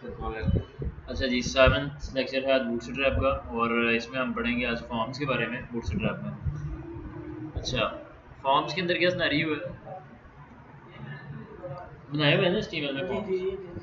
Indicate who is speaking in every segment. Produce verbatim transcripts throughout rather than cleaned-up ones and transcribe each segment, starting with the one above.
Speaker 1: अच्छा जी, seventh lecture है आज बूटस्ट्रैप का और इसमें हम पढ़ेंगे आज फॉर्म्स के बारे में बूटस्ट्रैप में। अच्छा, फॉर्म्स के अंदर क्या सिनेरियो है, बनाए हुए हैं ना एचटीएमएल में फॉर्म्स।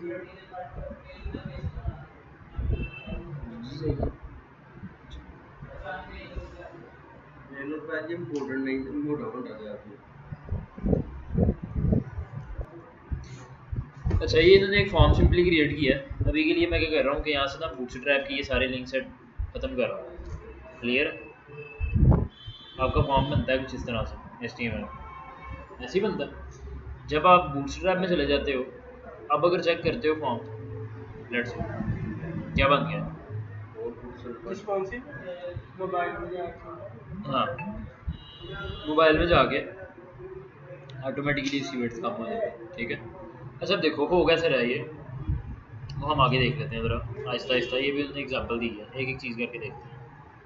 Speaker 1: अच्छा, ये इन्होंने एक फॉर्म सिंपली क्रिएट किया है। अभी के लिए मैं क्या कर रहा हूँ कि यहाँ से ना बूटस्ट्रैप की ये सारे लिंक सेट खत्म कर रहा हूँ। क्लियर, आपका फॉर्म बनता है कुछ इस तरह से एचटीएमएल ऐसे ही बनता है। जब आप बूटस्ट्रैप में चले जाते हो, अब अगर चेक करते हो फॉर्म, लेट्स क्या बन गया, हाँ मोबाइल में जाके ऑटोमेटिकली इसकी वेट्स कम हो जाएगी। ठीक है, अच्छा देखो हो कैसे रहा है ये, वो हम आगे देख लेते हैं ज़रा आहिस्ता आहिस्ता। ये भी उन्होंने एग्जांपल दी है, एक एक चीज़ करके देखते हैं।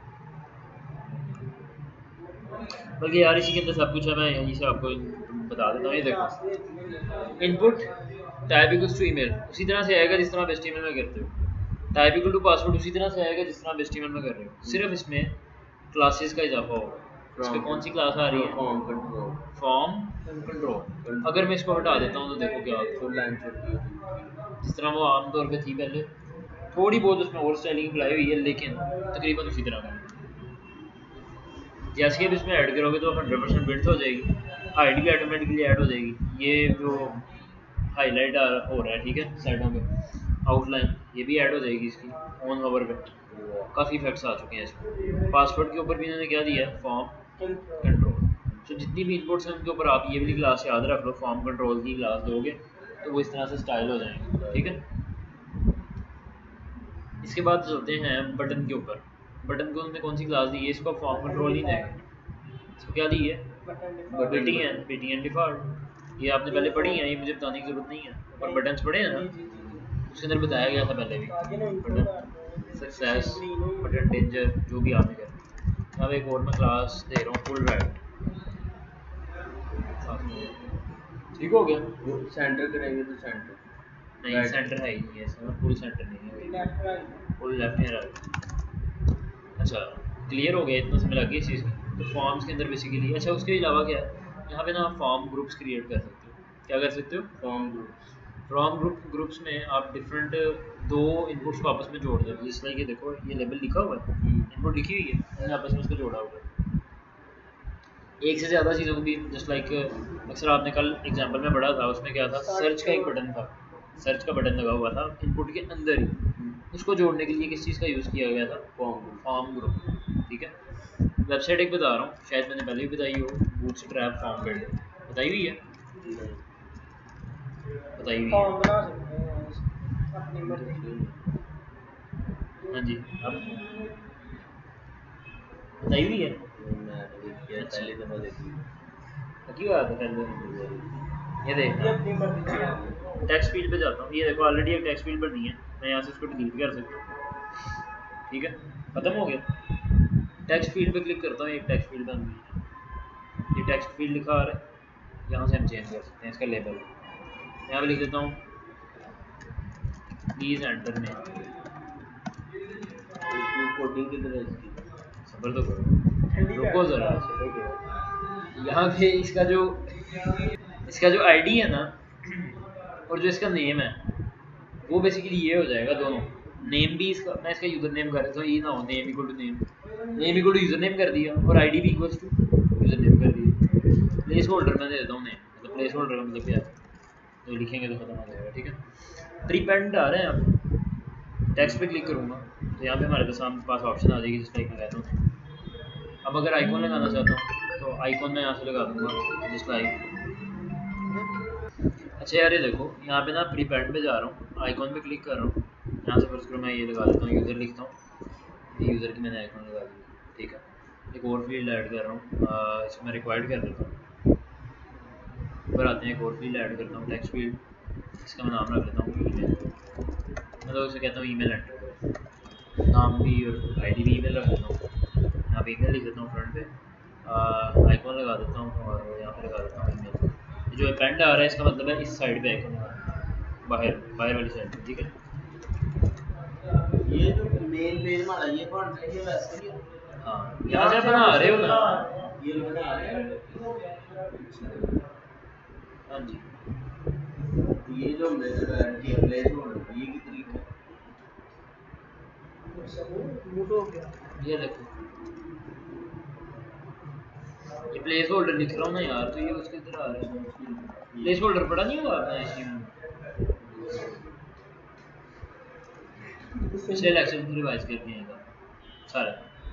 Speaker 1: बल्कि यार इसी के अंदर सब कुछ है, मैं यहीं से आपको बता देता हूँ। ये देखो, input type equals to email उसी तरह से आएगा जिस तरह आप एचटीएमएल में करते हो। टाइप इक्वल टू पासवर्ड उसी तरह से आएगा जिस तरह आप एचटीएमएल में कर रहे हो, सिर्फ इसमें क्लासेस का इजाफा होगा। इसमें कौन सी क्लास आ रही है, फॉर्म कंट्रोल। फॉर्म कंट्रोल अगर मैं इसको हटा देता हूँ तो देखो क्या होता है, जिस तरह वो आमतौर पे थी पहले, थोड़ी बहुत उसमें और स्टाइलिंग अप्लाई हुई है लेकिन तकरीबन उसी तरह का। जैसे कि अब इसमें ऐड करोगे तो हंड्रेड परसेंट बिल्ट हो जाएगी, आईडी भी ऑटोमेटिकली ऐड हो जाएगी। ये जो हाईलाइट हो रहा है, ठीक है, साइडों पे आउटलाइन, ये भी ऐड हो जाएगी इसकी ऑन होवर पे। काफ़ी इफेक्ट्स आ चुके हैं इसमें। पासवर्ड के ऊपर भी इन्होंने क्या दिया है, फॉर्म कंट्रोल। तो जितनी भी इनपुट्स हैं उनके ऊपर आप ये वाली क्लास याद रख लो, फॉर्म कंट्रोल की क्लास दोगे तो वो इस तरह से स्टाइल हो जाएंगे। ठीक है, इसके बाद चलते हैं बटन के ऊपर। बटन को उन्होंने कौन सी क्लास दी है, इसको फॉर्म कंट्रोल ही देंगे। इसको क्या दी है, बीटीएन, बीटीएन डिफ़ॉल्ट। ये आपने पहले पढ़ी है, ये मुझे बताने की जरूरत नहीं है। और बटन्स पढ़े हैं ना, उसके अंदर बताया गया था पहले भी, बटन सक्सेस, बटन डेंजर, जो भी आपने कर। अब एक और मैं क्लास दे रहा हूँ फुल राइट। ठीक हो गया,
Speaker 2: सेंटर करेंगे तो सेंटर
Speaker 1: नहीं right. सेंटर है ही नहीं है इसमें, फुल सेंटर नहीं है, फुल लेफ्ट है राइट। अच्छा क्लियर हो गया, इतना समय लग गया इस चीज़ में। तो फॉर्म्स के अंदर बेसिकली, अच्छा उसके अलावा क्या है, यहाँ पे ना आप फॉर्म ग्रुप्स क्रिएट कर सकते हो। क्या कर सकते हो,
Speaker 2: form groups.
Speaker 1: Form group groups में आप डिफरेंट दो इनपुट्स को आपस में जोड़ दो। जिस लाइक ये देखो, ये लेबल लिखा हुआ है, इनपुट लिखी हुई है, मैंने आपस में उसको जोड़ा हुआ है। एक से ज़्यादा चीज़ों को भी, जस्ट लाइक अक्सर आपने कल एग्जांपल में पढ़ा था, उसमें क्या था, सर्च का एक बटन था, सर्च का बटन लगा हुआ था इनपुट के अंदर ही, उसको जोड़ने के लिए किस चीज़ का यूज़ किया गया था, फॉर्म फॉर्म ग्रुप। ठीक है, वेबसाइट एक बता रहा हूँ, शायद मैंने पहले भी बताई हो, बूटस्ट्रैप फॉर्म बिल्डर बताई हुई है, बताई हुई है, हाँ जी, अब बताई हुई है,
Speaker 2: पहले दफा देखी
Speaker 1: क्यों बात है पहले। ये देखना, टेक्स्ट फील्ड पे जाता हूँ, ये देखो ऑलरेडी एक टेक्स्ट फील्ड बनी है, मैं यहाँ से इसको डिलीट कर सकता हूँ। ठीक है, खत्म हो गया। टेक्स्ट फील्ड पे क्लिक करता हूँ, एक टेक्स्ट फील्ड बन गई है, ये टेक्स्ट फील्ड लिखा आ रहा है, यहाँ से हम चेंज कर सकते हैं इसका लेबल। यहाँ पे लिख देता हूँ प्लीज एंटर में,
Speaker 2: कोडिंग की तरह इसकी
Speaker 1: सफर तो करो, रुको ज़रा। यहाँ पे इसका जो इसका जो आईडी है ना और जो इसका नेम है वो बेसिकली ये हो जाएगा, दोनों नेम भी इसका, मैं इसका यूज़र नेम कर देता हूँ, ये ना हो name equal to name, name equal to user name कर दिया और आईडी भी इक्वल टू यूज़र नेम कर दिया। प्लेस होल्डर मैं दे देता हूँ नेम, मतलब प्लेस होल्डर का मतलब क्या है, तो लिखेंगे तो खत्म हो जाएगा। ठीक है, प्रीपेंड आ रहे हैं, आप टेक्स्ट पे क्लिक करूँगा तो यहाँ पे हमारे पास पास ऑप्शन आ जाएगी, जिस टाइप में कहता हूँ। अब अगर आइकॉन लगाना चाहता हूँ तो आइकॉन मैं यहाँ से लगा दूँगा, जिस लाइक। अच्छा यार ये देखो, यहाँ पे ना प्रीपेंड पे जा रहा हूँ, आइकॉन पे क्लिक कर रहा हूँ, यहाँ से फर्स्ट मैं ये लगा देता हूँ, यूज़र लिखता हूँ, ये यूज़र की मैंने आइकॉन लगा दी। ठीक है, एक और फील्ड ऐड कर रहा हूँ, इसको मैं रिक्वायर्ड कर देता हूँ। ऊपर आते हैं, एक और फील्ड ऐड करता हूँ, टेक्स्ट फील्ड, इसका मैं नाम रख देता हूँ ईमेल, मतलब उसे कहता हूँ ईमेल एंटर करो, नाम भी और आईडी भी ईमेल रख देता हूँ, यहाँ पे ईमेल लिख देता हूँ फ्रंट पे, आइकॉन लगा देता हूँ और यहाँ पे लगा देता हूँ ईमेल। जो पेंड आ रहा है इसका मतलब है इस साइड पे आइकन, बाहर बाहर वाली साइड पे। ठीक है,
Speaker 2: ये जो मेन पेज हमारा ये कौन सा ये वैसे ही है।
Speaker 1: हाँ यहाँ से बना रहे हो ना,
Speaker 2: ये बना रहे हैं।
Speaker 1: हाँ जी
Speaker 2: ये जो मेरा प्लेस होल्डर ये कितनी है
Speaker 3: हो गया
Speaker 1: ये देखो ये प्लेस होल्डर लिख रहा हूँ ना यार, तो ये उसके इधर आ रहा है। प्लेस होल्डर पड़ा नहीं हुआ आपने इसी में पिछले लेक्चर में रिवाइज कर दिएगा सारा।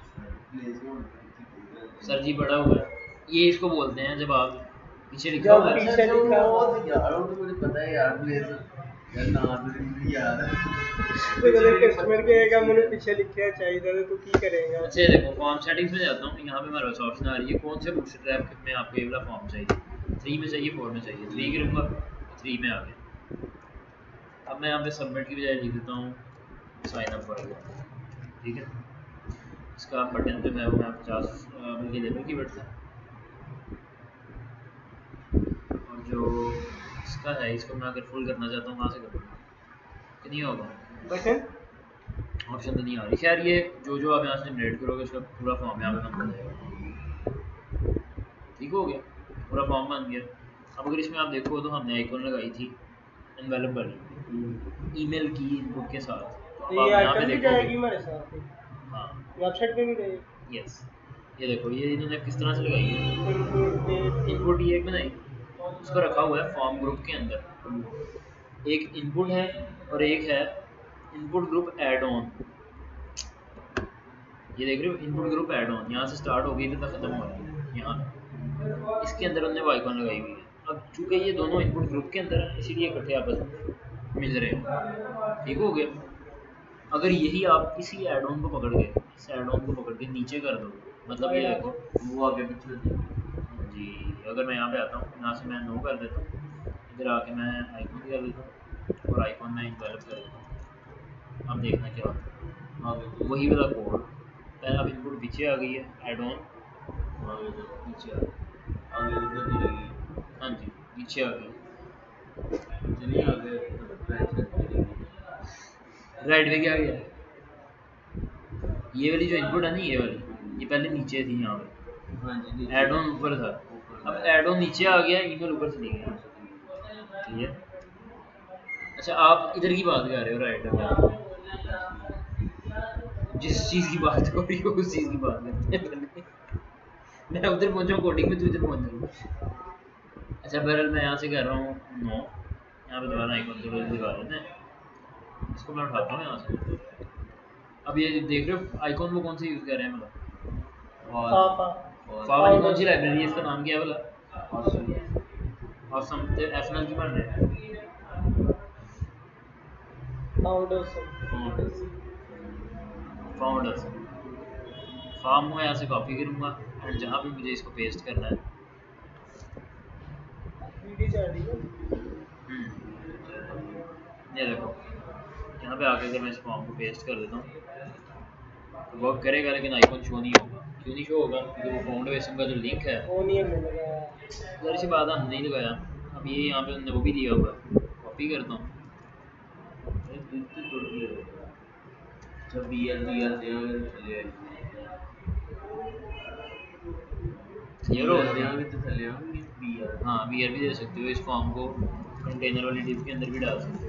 Speaker 1: सर जी बड़ा हुआ है, ये इसको बोलते हैं जब आप पीछे लिखा हुआ है।
Speaker 3: पीछे लिखा हुआ
Speaker 2: यार वो तो मुझे पता है यार प्लेस यार नाम तो नहीं याद है।
Speaker 3: तो अगर कस्टमर कहेगा मैंने पीछे लिखा चाहिए था तो की करेगा।
Speaker 1: अच्छा देखो फॉर्म सेटिंग्स में जाता हूँ, यहाँ पे हमारे पास ऑप्शन आ रही है कौन से बूटस्ट्रैप में आपको ये वाला फॉर्म चाहिए। थ्री में चाहिए, फोर में चाहिए, थ्री करूँगा, थ्री में आ गया। अब मैं यहाँ पे सबमिट की बजाय लिख देता हूँ साइन अप फॉर, ठीक है। इसका बटन जो है वो मैं पचास बल्कि लेवल की वर्ड था, और जो इसका है इसको मैं अगर फुल करना चाहता हूँ कहाँ से करूँगा कि नहीं होगा
Speaker 3: बटन
Speaker 1: ऑप्शन तो नहीं आ रही। खैर ये जो जो आप यहाँ से जनरेट करोगे उसका पूरा फॉर्म यहाँ पे बन जाएगा। ठीक हो गया, पूरा फॉर्म बन गया। अब अगर इसमें आप देखो तो हमने आइकॉन लगाई थी एनवेलप वाली ईमेल की इनपुट के साथ, तो
Speaker 3: ये
Speaker 1: आप यहाँ पे
Speaker 3: आइटम भी
Speaker 1: देखोगे।
Speaker 3: जाएगी हमारे साथ ही
Speaker 1: हाँ
Speaker 3: वेबसाइट पे भी रहेगी।
Speaker 1: यस, ये देखो ये इन्होंने किस तरह से लगाई है।
Speaker 3: इनपुट
Speaker 1: इनपुट ये एक बनाई, उसको रखा हुआ है फॉर्म ग्रुप के अंदर। एक इनपुट है और एक है इनपुट ग्रुप ऐड ऑन। ये देख रहे हो इनपुट ग्रुप ऐड ऑन, यहाँ से स्टार्ट हो गई इधर तक खत्म हो रहा है। यहाँ इसके अंदर उन्होंने वो आइकॉन लगाई हुई है। अब चूंकि ये दोनों इनपुट ग्रुप के अंदर है इसीलिए इकट्ठे आपस में मिल रहे हैं। ठीक हो गया। अगर यही आप इसी ऐड ऑन को पकड़ के इस ऐड ऑन को पकड़ के नीचे कर दो, मतलब ये देखो
Speaker 2: वो आगे पीछे
Speaker 1: जी। अगर मैं यहाँ पे आता हूँ, यहाँ से मैं नो कर देता हूँ, इधर आके मैं आइकॉन कर देता हूँ और आइकॉन में इन्वेलप कर देता हूँ। अब देखना क्या होता है, आगे वही वाला कोड पहले अब इनपुट पीछे आ गई है, ऐड ऑन नीचे आ गई,
Speaker 2: आगे उधर चलेगी।
Speaker 1: हाँ जी नीचे आ गई।
Speaker 2: चलिए आगे
Speaker 1: राइट पे क्या गया, ये वाली जो इनपुट है ना ये वाली, ये पहले नीचे थी यहाँ पे,
Speaker 2: हाँ जी
Speaker 1: ऐड ऑन ऊपर था। अब ऐड ऑन नीचे आ गया, ईमेल ऊपर चली गई। ठीक है। अच्छा आप इधर की बात कर रहे हो राइट पे, जिस चीज़ की बात हो रही हो उस चीज़ की बात करते हैं। मैं उधर पहुंचा कोडिंग में, तू इधर पहुंच जाऊँ। अच्छा बहरहाल मैं यहाँ से कर रहा हूँ नो, यहाँ पे दोबारा आइकॉन को दिखा देते हैं। इसको मैं उठाता हूँ यहाँ से। अब ये देख रहे हो आइकॉन वो कौन सा यूज़ कर रहे हैं, मतलब फा वाली कौन सी लाइब्रेरी है, इसका नाम क्या है बोला, ऑसम एफएनएल की बन रहे हैं फाउंडर्स। फॉर्म को यहाँ से कॉपी करूँगा एंड जहाँ भी मुझे इसको पेस्ट करना है, ये देखो यहाँ पे आके अगर मैं इस फॉर्म को पेस्ट कर देता हूँ तो वर्क करेगा, लेकिन आइकॉन शो नहीं होगा। क्यों नहीं शो होगा, क्योंकि वो फाउंडेशन का जो लिंक है जरा सी बात हमने नहीं लगाया। अब ये यहाँ पे उन्होंने वो भी दिया हुआ है, कॉपी करता हूँ।
Speaker 2: जब बी एल बी एल देंगे चले
Speaker 1: क्लियर हो
Speaker 2: देंगे तो चले आएंगे बी एल।
Speaker 1: हाँ बी आर भी दे सकते हो, इस फॉर्म को कंटेनर वाली डिव के अंदर भी डाल सकते हो।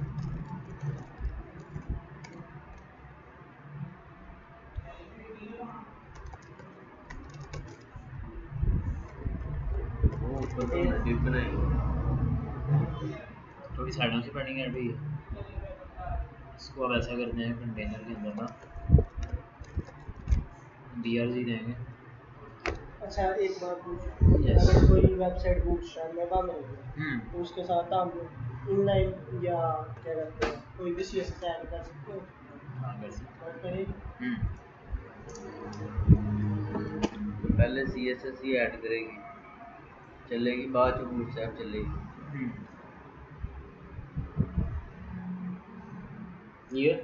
Speaker 2: ऊपर तो डिव बनाएंगे,
Speaker 1: थोड़ी साइडों से पेंडिंग ऐड हुई है। इसको अब ऐसा करते हैं कंटेनर के अंदर ना डी आर जी देंगे।
Speaker 3: अच्छा एक बात अगर कोई वेबसाइट बूटस्ट्रैप में काम करेगी तो उसके साथ हम इनलाइन या क्या कहते हैं कोई भी सीएसएस ऐड कर सकते हो।
Speaker 1: हाँ कर सकते
Speaker 3: करेगी
Speaker 2: तो पहले सी एस एस ही ऐड करेगी चलेगी, बाद में बूटस्ट्रैप चलेगी।
Speaker 1: ये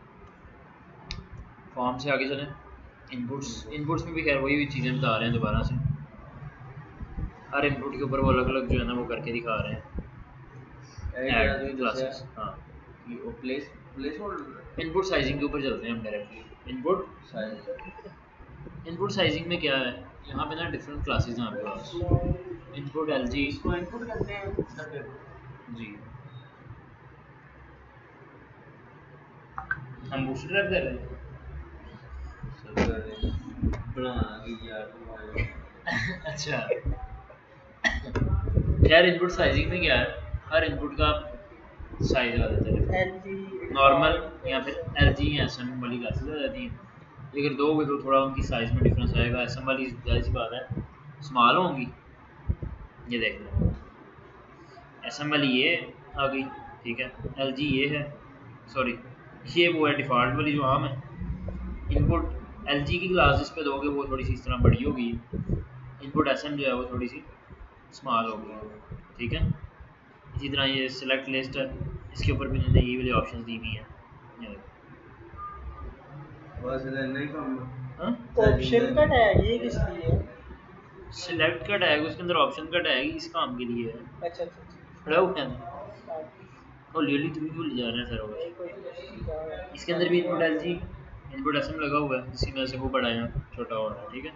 Speaker 1: फॉर्म से आगे चलें, इनपुट्स इनपुट्स में भी खैर वही चीज़ें बता रहे हैं दोबारा से। हर इनपुट के ऊपर वो अलग अलग जो है ना वो करके दिखा रहे हैं ऐड क्लासेस। हाँ
Speaker 2: ये place placeholder
Speaker 1: input sizing के ऊपर चलते हैं हम directly. Input
Speaker 2: size
Speaker 1: input sizing में क्या है, यहाँ पे ना डिफरेंट क्लासेस हैं आपके पास। इनपुट एलजी
Speaker 3: इसको इनपुट करते हैं
Speaker 1: जी, हम बूटस्ट्रैप कर रहे हैं
Speaker 2: सब कर रहे हैं बना की यार तुम्हारे
Speaker 1: अच्छा यार इनपुट साइजिंग में क्या है, हर इनपुट का साइज आ जाता है
Speaker 3: एलजी
Speaker 1: नॉर्मल या फिर एलजी या एसएम वाली क्लासेस आ जाती हैं। अगर दोगे तो थोड़ा उनकी साइज में डिफरेंस आएगा। एसएम वाली जाहिर सी बात है स्मॉल होंगी, ये देख लो एसएम वाली ये आ गई, ठीक है, एलजी ये है, सॉरी ये वो है डिफ़ॉल्ट वाली जो आम है। इनपुट एलजी की क्लास जिस पे दोगे वो थोड़ी सी इस तरह बड़ी होगी, इनपुट एसएम जो है वो थोड़ी सी स्मॉल होगी, ठीक है। इसी तरह ये सिलेक्ट लिस्ट है, इसके ऊपर भी मैंने ये वाले ऑप्शंस दी हुई हैं।
Speaker 2: बस इतना ही काम
Speaker 1: हाँ
Speaker 3: ऑप्शन का टैग ये किस लिए है?
Speaker 1: सिलेक्ट का टैग उसके अंदर ऑप्शन का टैग इस काम के लिए है।
Speaker 3: अच्छा अच्छा
Speaker 1: खड़ा हो क्या और लियली तुम क्यों ले जा रहे हैं सर होगा।
Speaker 3: नहीं कोई नहीं
Speaker 1: इसके अंदर भी इनपुट एलजी इनपुट एसएम लगा हुआ है, इसी वजह से वो बड़ा है छोटा हो रहा है, ठीक है।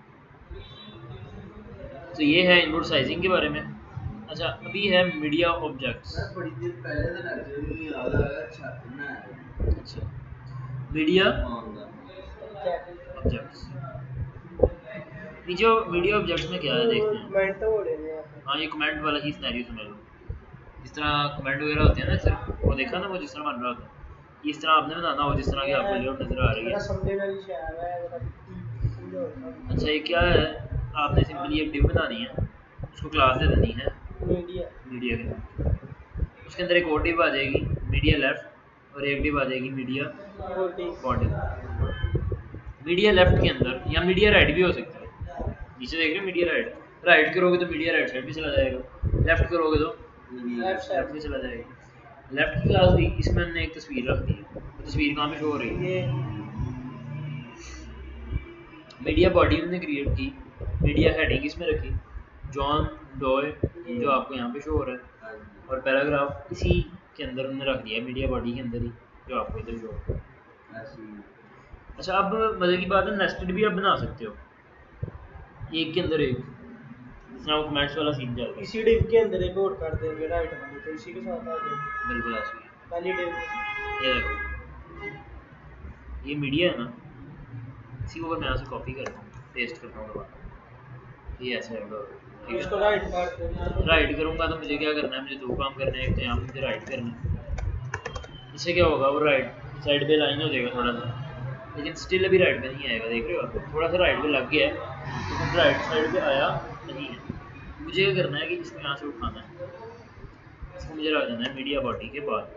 Speaker 1: तो ये है इनपुट साइजिंग के बारे में। अच्छा अभी है मीडिया ऑब्जेक्ट्स।
Speaker 2: बड़ी देर पहले तो लगते मुझे याद आया अच्छा ना
Speaker 1: अच्छा मीडिया ऑब्जेक्ट्स, ये जो मीडिया ऑब्जेक्ट्स में क्या है देखते हैं।
Speaker 3: कमेंट तो हो रहे हैं।
Speaker 1: हाँ ये कमेंट वाला ही सिनेरियो समझ लो, जिस तरह कमेंट वगैरह होते हैं ना सर, वो देखा ना वो जिस तरह बन रहा होता है, इस तरह आपने बनाना हो जिस तरह की आपको लेआउट नजर आ रही है।
Speaker 3: समझने वाली शायद है।
Speaker 1: अच्छा ये क्या है, आपने सिंपली एक डिव बनानी है, उसको क्लास दे देनी है
Speaker 3: मीडिया
Speaker 1: मीडिया के अंदर, उसके अंदर एक और डिव आ जाएगी मीडिया लेफ्ट और एक डिव आ जाएगी मीडिया बॉडी। मीडिया लेफ्ट के अंदर या मीडिया राइट भी हो सकता है, नीचे देख रहे हो मीडिया राइट, राइट करोगे तो मीडिया राइट साइड भी चला जाएगा, लेफ्ट करोगे तो
Speaker 3: लेफ्ट साइड
Speaker 1: लेफ्ट में चला जाएगा। लेफ्ट की क्लास दी, इसमें हमने एक तस्वीर रख दी है, तो तस्वीर कहाँ पे शो हो रही है,
Speaker 3: ये
Speaker 1: मीडिया बॉडी हमने क्रिएट की, मीडिया हेडिंग इसमें रखी जॉन डॉय जो आपको यहाँ पे शो हो रहा है, और पैराग्राफ इसी के अंदर हमने रख दिया मीडिया बॉडी के अंदर ही जो आपको इधर शो हो रहा है। अच्छा अब मजे की बात है नेस्टेड भी आप बना सकते हो, एक के अंदर एक, जिस तरह कमेंट्स वाला सीन चल रहा है।
Speaker 3: इसी डिव के अंदर एक और कर देंगे राइट वाली, तो इसी के साथ आ जाएगा
Speaker 1: बिल्कुल ऐसे ही
Speaker 3: पहली डिव।
Speaker 1: ये देखो ये मीडिया है ना, इसी को अगर मैं यहाँ से कॉपी करता हूँ पेस्ट करता हूँ दोबारा, ये ऐसे है
Speaker 3: इसको राइट कर देंगे।
Speaker 1: राइट करूँगा तो मुझे क्या करना है, मुझे दो काम करने हैं, एक तो यहाँ मुझे राइट करना है, इससे क्या होगा वो राइट साइड पे लाइन हो जाएगा थोड़ा सा, लेकिन स्टिल अभी राइट पे नहीं आएगा, देख रहे हो थोड़ा सा राइट पे लग गया है लेकिन राइट साइड पे आया नहीं है। मुझे क्या करना है कि इसको यहाँ से उठाना है, इसको मुझे रख देना है मीडिया बॉडी के बाद,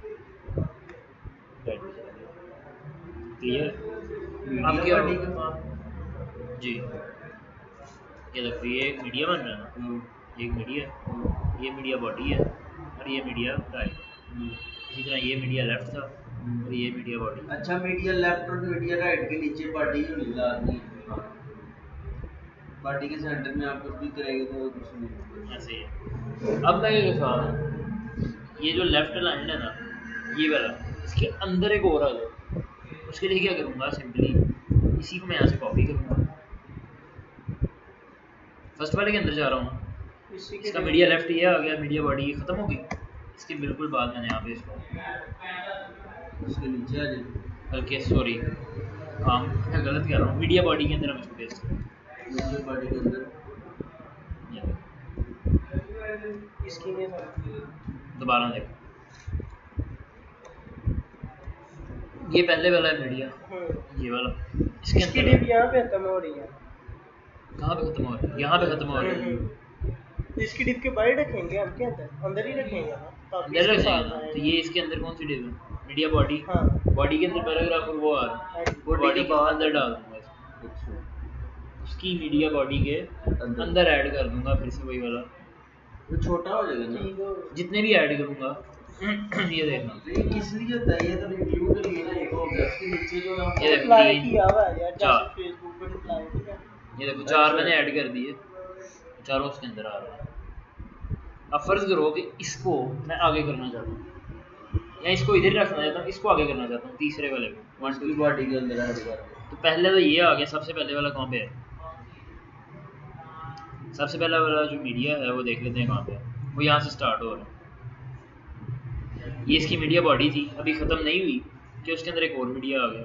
Speaker 1: राइट पे चला गया, क्लियर। अब क्या होगा जी, ये देखो ये एक मीडिया बन रहा है ना, एक मीडिया, ये मीडिया बॉडी है और ये मीडिया राइट, इसी तरह ये मीडिया लेफ्ट था और ये मीडिया बॉडी।
Speaker 2: अच्छा मीडिया लेफ्ट और मीडिया राइट के नीचे बॉडी होनी लाजमी, बॉडी के सेंटर में आप कुछ भी करेंगे तो कुछ नहीं
Speaker 1: ऐसे ही है। अब मैं ये सवाल है, ये जो लेफ्ट लाइन है ना ये वाला, इसके अंदर एक और आ जाए, उसके लिए क्या करूँगा, सिंपली इसी को मैं यहाँ से कॉपी करूँगा, फर्स्ट वाले के अंदर जा रहा हूँ, इसका मीडिया लेफ्ट ये आ गया, मीडिया बॉडी खत्म हो गई, इसके बिल्कुल बाद मैंने यहाँ पे इसको
Speaker 2: उसके नीचे आ जाए,
Speaker 1: बल्कि सॉरी काम मैं गलत कर रहा हूँ, मीडिया बॉडी के अंदर हम इसको पेस्ट करें,
Speaker 2: मीडिया बॉडी के अंदर
Speaker 3: इसकी में
Speaker 1: दोबारा देखो, ये पहले वाला है मीडिया, ये वाला इसके
Speaker 3: इसकी
Speaker 1: अंदर
Speaker 3: डिव यहाँ पे खत्म हो रही है,
Speaker 1: कहाँ पे खत्म हो रही है, यहाँ पे खत्म हो रही है,
Speaker 3: इसकी डिव के बाहर रखेंगे हम, के अंदर अंदर ही रखेंगे ना, ताकि
Speaker 1: अंदर
Speaker 3: इसके
Speaker 1: रख
Speaker 3: साथ
Speaker 1: जाएगा।
Speaker 3: आए।
Speaker 1: तो ये इसके अंदर कौन सी डिव है, मीडिया बॉडी,
Speaker 3: हाँ
Speaker 1: बॉडी के अंदर पैराग्राफ और वो आ रहा है, वो बॉडी के अंदर डाल दूंगा इसको,
Speaker 2: अच्छा
Speaker 1: उसकी मीडिया बॉडी के अंदर ऐड कर दूंगा, फिर से वही वाला
Speaker 2: वो छोटा हो जाएगा ना,
Speaker 3: ठीक हो
Speaker 1: जितने भी ऐड करूंगा ये देखना,
Speaker 2: ये किस लिए होता है, ये तो रिव्यू के लिए ना, एक ऑब्जेक्ट के नीचे जो हम
Speaker 1: ये देखो
Speaker 3: अप्लाई
Speaker 1: तीन
Speaker 3: किया हुआ है यार,
Speaker 1: चार।
Speaker 3: जैसे फेसबुक पे अप्लाई ठीक है।
Speaker 1: ये देखो चार मैंने ऐड कर दिए, चारों उसके अंदर आ रहा है। अब फर्ज करो कि इसको मैं आगे करना चाहता हूँ, या इसको इधर ही रखना चाहता हूँ, इसको आगे करना चाहता हूँ तीसरे वाले को वन टू
Speaker 2: बॉडी के अंदर ऐड कर।
Speaker 1: तो पहले तो ये आ गया, सबसे पहले वाला कहाँ पे है? सबसे पहला वाला जो मीडिया है वो देख लेते हैं कहाँ पे है। वो यहाँ से स्टार्ट हो रहा है। ये इसकी मीडिया बॉडी थी, अभी ख़त्म नहीं हुई कि उसके अंदर एक और मीडिया आ गया,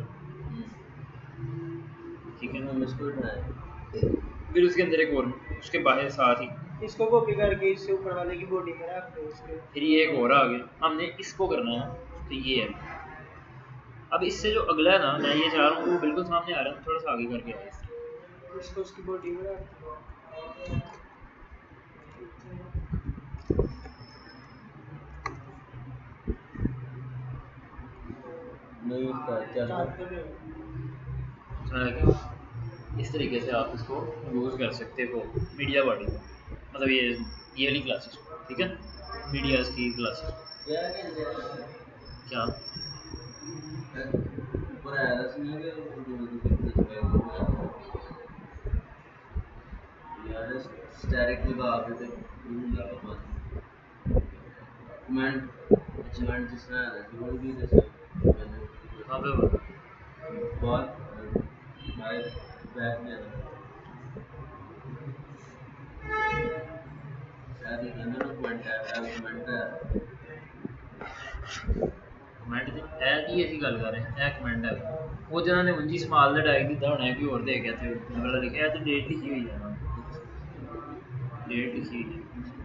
Speaker 1: ठीक है ना।
Speaker 2: इसको उठाया,
Speaker 1: फिर उसके अंदर एक और, उसके बाहर साथ ही
Speaker 3: इसको कॉपी करके इससे ऊपर वाले की बॉडी में रख दो उसके।
Speaker 1: फिर ये एक और आ गया, हमने इसको करना है तो ये है। अब इससे जो अगला है ना, मैं ये चाह रहा हूँ वो बिल्कुल सामने आ रहा है, थोड़ा सा आगे करके आए
Speaker 3: इसको उसकी बॉडी में रख दो।
Speaker 2: नहीं उसका चल
Speaker 3: चाहते भी
Speaker 1: हो। इस तरीके से आप इसको यूज़ कर सकते हो मीडिया बॉडी में, मतलब ये ये वाली क्लासेस, ठीक है, मीडियाज की क्लासेस। क्या
Speaker 2: ऊपर आया था सुनिए कि यार स्टैटिक लगा के थे लगा कमेंट कमेंट जिस तरह है वो भी जैसे
Speaker 1: कहाँ पे
Speaker 2: बहुत भाई बैक में शायद ये अंदर कमेंट है कमेंट है
Speaker 1: कमेंट दी ऐ दी ऐसी गल कर रहे हैं, ऐ कमेंट है वो जिन्होंने मुंजी स्मॉल दा टैग दिता होना है कि और दे गया थे वाला लिखा है तो डेट लिखी हुई है ना, डेट लिखी हुई है।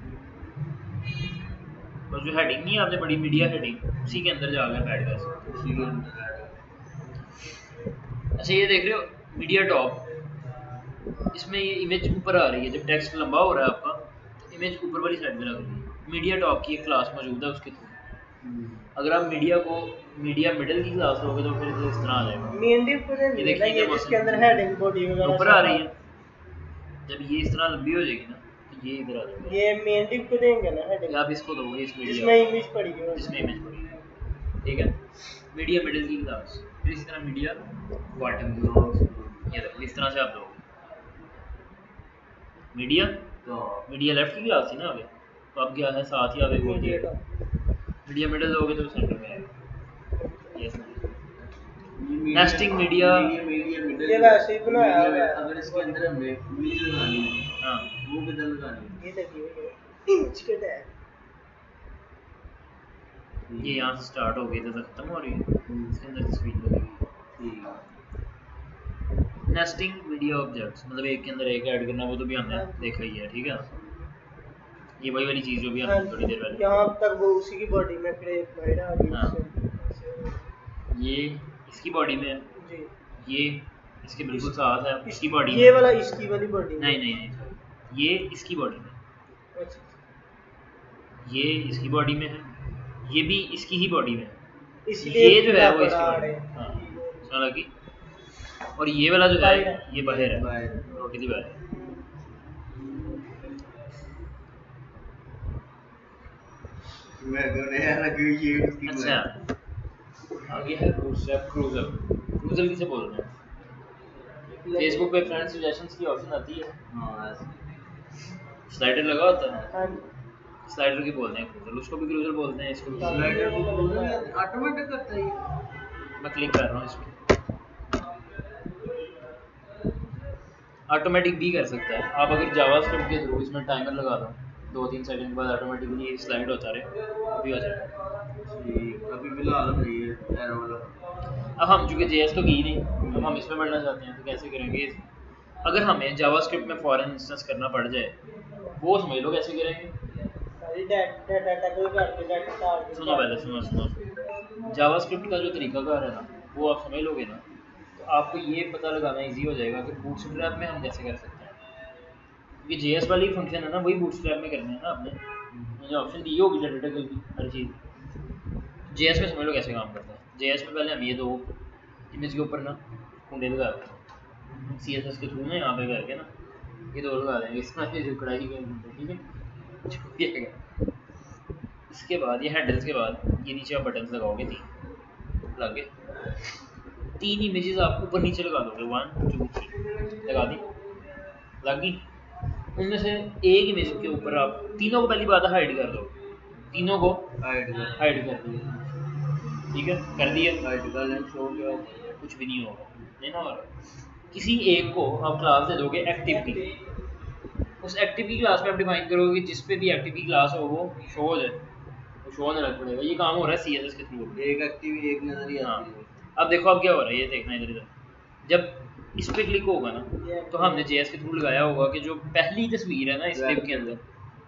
Speaker 1: और जो हेडिंग नहीं है आपने बड़ी मीडिया हेडिंग, उसी के अंदर जाकर बैठ कर सकते
Speaker 2: उसी के अंदर है।
Speaker 1: अच्छा ये देख रहे हो मीडिया टॉप, इसमें ये इमेज ऊपर आ रही है, जब टेक्स्ट लंबा हो रहा है आपका तो इमेज ऊपर वाली साइड में लग रही है। मीडिया टॉप की एक क्लास मौजूद है उसके थ्रू, अगर आप मीडिया को मीडिया मिडिल की क्लास लोगे तो फिर इस तरह आ जाएगा।
Speaker 3: मेन डिव को
Speaker 1: ये देखिए
Speaker 3: ये इसके अंदर हेडिंग बॉडी वगैरह
Speaker 1: ऊपर आ रही है, जब ये इस तरह लंबी हो जाएगी ना तो ये इधर आ जाएगा।
Speaker 3: ये मेन डिव को देंगे ना हेडिंग,
Speaker 1: आप इसको दोगे इस मीडिया
Speaker 3: इसमें इमेज पड़ेगी,
Speaker 1: इसमें इमेज पड़ेगी, ठीक है। मीडिया मिडिल की क्लास, फिर इसी तरह मीडिया बॉटम की, ये देखो इस तरह से आप दोगे मीडिया
Speaker 2: तो
Speaker 1: मीडिया लेफ्ट की क्लास थी ना आगे, तो अब क्या है साथ ही आगे बोल दिया मीडिया मिडिल दोगे तो सेंटर में आएगा। यस नेस्टिंग मीडिया,
Speaker 2: ये मीडिया मिडिल
Speaker 3: ये वैसे ही बनाया हुआ है।
Speaker 2: अगर इसके अंदर हमने इमेज लगानी है
Speaker 1: हाँ
Speaker 2: वो किधर लगानी है?
Speaker 3: ये देखिए इमेज के टैग
Speaker 1: ये यहाँ से स्टार्ट हो गई तो खत्म हो रही है, इसके अंदर तस्वीर लगेगी।
Speaker 2: ठीक है।
Speaker 1: नेस्टिंग मीडिया ऑब्जेक्ट्स मतलब एक के अंदर एक ऐड करना, वो तो भी हमने देखा ही है, ठीक है। ये वही वाली चीज़ जो भी हमने थोड़ी देर पहले,
Speaker 3: यहाँ तक वो उसी की बॉडी में फिर एक वाइड आ गई
Speaker 1: हाँ।
Speaker 3: उससे।
Speaker 1: ये इसकी बॉडी में है,
Speaker 3: जी
Speaker 1: ये इसके बिल्कुल साथ है इसकी बॉडी
Speaker 3: ये वाला इसकी वाली बॉडी में।
Speaker 1: नहीं नहीं नहीं ये इसकी बॉडी में,
Speaker 3: अच्छा
Speaker 1: ये इसकी बॉडी में है, ये भी इसकी ही बॉडी में है,
Speaker 3: इसलिए
Speaker 1: ये जो है वो
Speaker 3: बड़ा
Speaker 1: इसकी
Speaker 3: आ
Speaker 1: बॉडी
Speaker 3: रहा
Speaker 1: में,
Speaker 3: है।
Speaker 1: हाँ हालांकि, और ये वाला जो है
Speaker 3: बाहर है।
Speaker 1: ये बाहर है,
Speaker 2: बाहर।
Speaker 1: रोटी दी बाहर है।
Speaker 2: मैं को नया लगी ये उसकी
Speaker 1: अच्छा आगे है बूटस्ट्रैप क्रूजर। क्रूजर किसे बोल रहे हैं? फेसबुक पे फ्रेंड सजेशंस की ऑप्शन आती है,
Speaker 2: हां ऐसे
Speaker 1: स्लाइडर लगा होता है,
Speaker 3: हाँ
Speaker 1: स्लाइडर की बोलते हैं क्रूजर, उसको भी क्रूजर बोलते हैं, इसको भी।
Speaker 2: स्लाइडर को बोलना है ऑटोमेटिक करता है ये।
Speaker 1: मैं क्लिक कर रहा हूँ इसमें, ऑटोमेटिक भी कर सकता है आप अगर जावास्क्रिप्ट के थ्रू इसमें टाइमर लगा दो, दो तीन सेकंड के बाद ऑटोमेटिकली स्लाइड होता रहे भी हो जाएगा।
Speaker 2: ठीक अभी फिलहाल हम ये एरो वाला
Speaker 1: अब हम चूँकि जेएस तो की नहीं, अब हम इसमें बढ़ना चाहते हैं तो कैसे करेंगे? अगर हमें जावास्क्रिप्ट में फॉरेन इंस्टेंस करना पड़ जाए वो समझ लो कैसे करेंगे।
Speaker 3: सारी डाटा डाटा को करके डाटा डाल के
Speaker 1: सुनो पहले सुनो सुनो जावास्क्रिप्ट का जो तरीकाकार है ना वो आप समझ लोगे ना तो आपको ये पता लगाना इजी हो जाएगा कि बूटस्ट्रैप में हम कैसे कर सकते हैं, क्योंकि जेएस वाली फंक्शन है ना वही बूटस्ट्रैप में करनी है ना आपने, मुझे ऑप्शन दी होगी डाटा की हर चीज़। जेएस में समझ लो कैसे काम करता है। जेएस में पहले हम ये दो इमेज के ऊपर ना कुंडे लगा देते हैं सी एस एस के थ्रू ना, यहाँ पे करके ना ये दो लगा देंगे, इसमें जो कढ़ाई के ठीक है। इसके बाद ये हैंडल्स के बाद ये नीचे आप बटन लगाओगे, तीन लग गए, तीन इमेजेस आप ऊपर नीचे लगा दोगे, वन टू थ्री लगा दी, लग गई। उनमें से एक इमेज के ऊपर आप तीनों को पहली बात हाइड कर दो, तीनों को
Speaker 2: हाइड कर
Speaker 1: हाइड कर दो, ठीक है, कर दिया,
Speaker 2: आर्टिकल है शो क्या
Speaker 1: कुछ भी नहीं होगा, नहीं ना हो रहा। किसी एक को आप क्लास दे दोगे एक्टिव की, उस एक्टिव की क्लास में आप डिफाइन करोगे जिस पे भी एक्टिव की क्लास हो वो शो हो जाए, वो शो होने लग पड़ेगा। ये काम हो रहा है सीएसएस के थ्रू,
Speaker 2: एक एक्टिव एक नजर ही
Speaker 1: हाँ।
Speaker 2: आती है।
Speaker 1: अब देखो अब क्या हो रहा है, ये देखना इधर इधर, जब इस पे क्लिक होगा ना तो हमने जेएस के थ्रू लगाया होगा कि जो पहली तस्वीर है ना इस क्लिप के अंदर,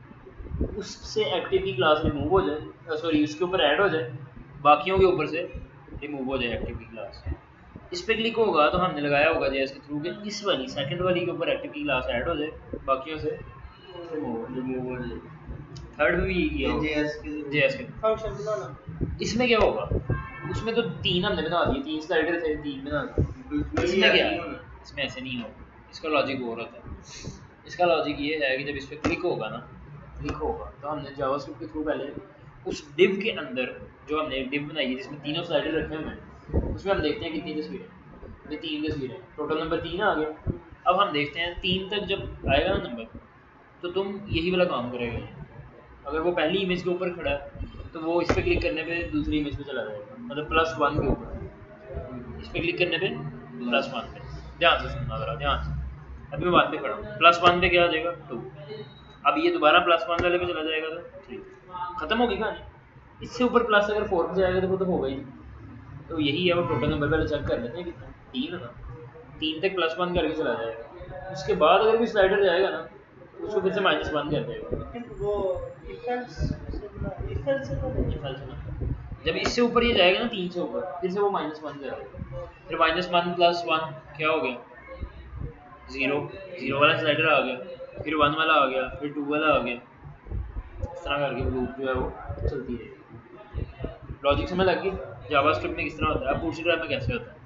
Speaker 1: उससे एक्टिव की क्लास रिमूव हो जाए, सॉरी उसके ऊपर ऐड हो जाए, बाकियों के ऊपर से रिमूव हो जाए एक्टिव की क्लास। इस पे क्लिक होगा तो हमने लगाया होगा जेएस के थ्रू के इस वाली सेकंड वाली के ऊपर एक्टिव की क्लास ऐड हो जाए, बाकियों से रिमूव
Speaker 2: रिमूव हो जाए।
Speaker 1: थर्ड भी किया
Speaker 2: ये जेएस के
Speaker 1: जेएस के
Speaker 3: फंक्शन बनाना।
Speaker 1: इसमें क्या होगा, उसमें तो तीन हमने बना दिए, तीन स्लाइडर थे, तीन बना दिए। इसमें क्या है, इसमें ऐसे नहीं होगा, इसका लॉजिक और होता है। इसका लॉजिक ये है कि जब इस पर क्लिक होगा ना, क्लिक होगा तो हमने जावास्क्रिप्ट के थ्रू पहले उस डिव के अंदर जो हमने एक डिव बनाई है जिसमें तीनों स्लाइडर रखे हुए हैं, उसमें हम देखते हैं कितनी तस्वीरें, ये तीन तस्वीरें, टोटल नंबर तीन आ गया। अब हम देखते हैं तीन तक जब आएगा ना नंबर तो तुम यही वाला काम करेगा। अगर वो पहली इमेज के ऊपर खड़ा है तो वो इस पर क्लिक करने पे दूसरी इमेज पे चला जाएगा, मतलब प्लस वन के ऊपर, इस पर क्लिक करने पे प्लस वन पे। ध्यान से सुनना जरा, ध्यान से, अभी मैं बात पे खड़ा हूँ, प्लस वन पे क्या आ जाएगा टू, अब ये दोबारा प्लस वन वाले पे चला जाएगा तो थ्री, खत्म होगी कहानी। इससे ऊपर प्लस अगर फोर पे जाएगा तो वो तो होगा ही। तो यही है, वो टोटल नंबर पहले चेक कर लेते हैं कितना, तीन है ना, तीन तक प्लस वन करके चला जाएगा, उसके बाद अगर भी स्लाइडर जाएगा ना उसको फिर से माइनस वन कर देगा।
Speaker 3: वो इफेल्स से बना, इफेल्स से तो नहीं।
Speaker 1: इफेल्स में जब इससे ऊपर ये जाएगा ना तीन से ऊपर, फिर से वो माइनस वन कर देगा, फिर माइनस वन प्लस वन क्या हो गया, जीरो, जीरो वाला स्लाइडर आ गया, फिर वन वाला आ गया, फिर टू वाला आ गया, इस तरह करके लूप जो है वो चलती रहेगी। लॉजिक समझ लग गई जावास्क्रिप्ट में किस तरह होता है, अब बूटस्ट्रैप में कैसे होता है।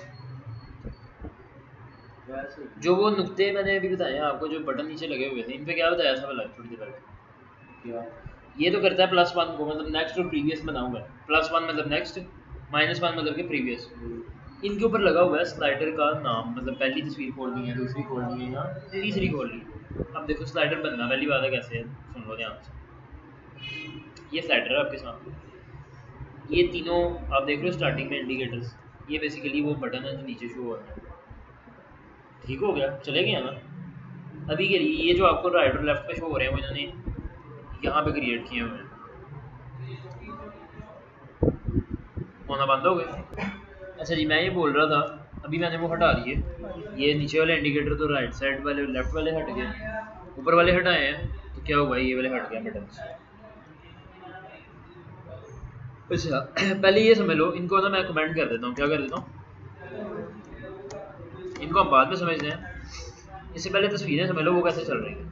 Speaker 1: जो वो नुक्ते मैंने अभी बताए आपको, जो बटन नीचे लगे हुए थे, इन पे क्या बताया था भला थोड़ी देर पहले, क्या ये तो करता है प्लस वन को, मतलब नेक्स्ट और प्रीवियस बना हुआ है, प्लस वन मतलब नेक्स्ट, माइनस वन मतलब कि प्रीवियस। इनके ऊपर लगा हुआ है स्लाइडर का नाम, मतलब पहली तस्वीर खोलनी है, दूसरी खोलनी है या तीसरी खोलनी है। अब देखो स्लाइडर बनना पहली बात है कैसे है, सुन लो ध्यान से। ये स्लाइडर है आपके सामने, ये तीनों आप देख रहे हो स्टार्टिंग में इंडिकेटर्स, ये बेसिकली वो बटन है जो नीचे शो हो रहा है। ठीक हो गया, चले गए ना। अभी के लिए ये जो आपको राइट और लेफ्ट पे शो हो रहे हैं वो इन्होंने यहाँ पे क्रिएट किए हुए हैं, होना बंद हो गए। अच्छा जी, मैं ये बोल रहा था, अभी मैंने वो हटा दिए, ये नीचे वाले इंडिकेटर तो राइट साइड वाले लेफ्ट वाले हट गए, ऊपर वाले हटाए हैं तो क्या हुआ, ये वाले हट गया बटन। अच्छा पहले ये समझ लो, इनको ना मैं कमेंट कर देता हूँ, क्या कर देता हूँ, इनको हम बाद में समझते हैं, इससे पहले तस्वीरें समझ लो वो कैसे चल रही हैं।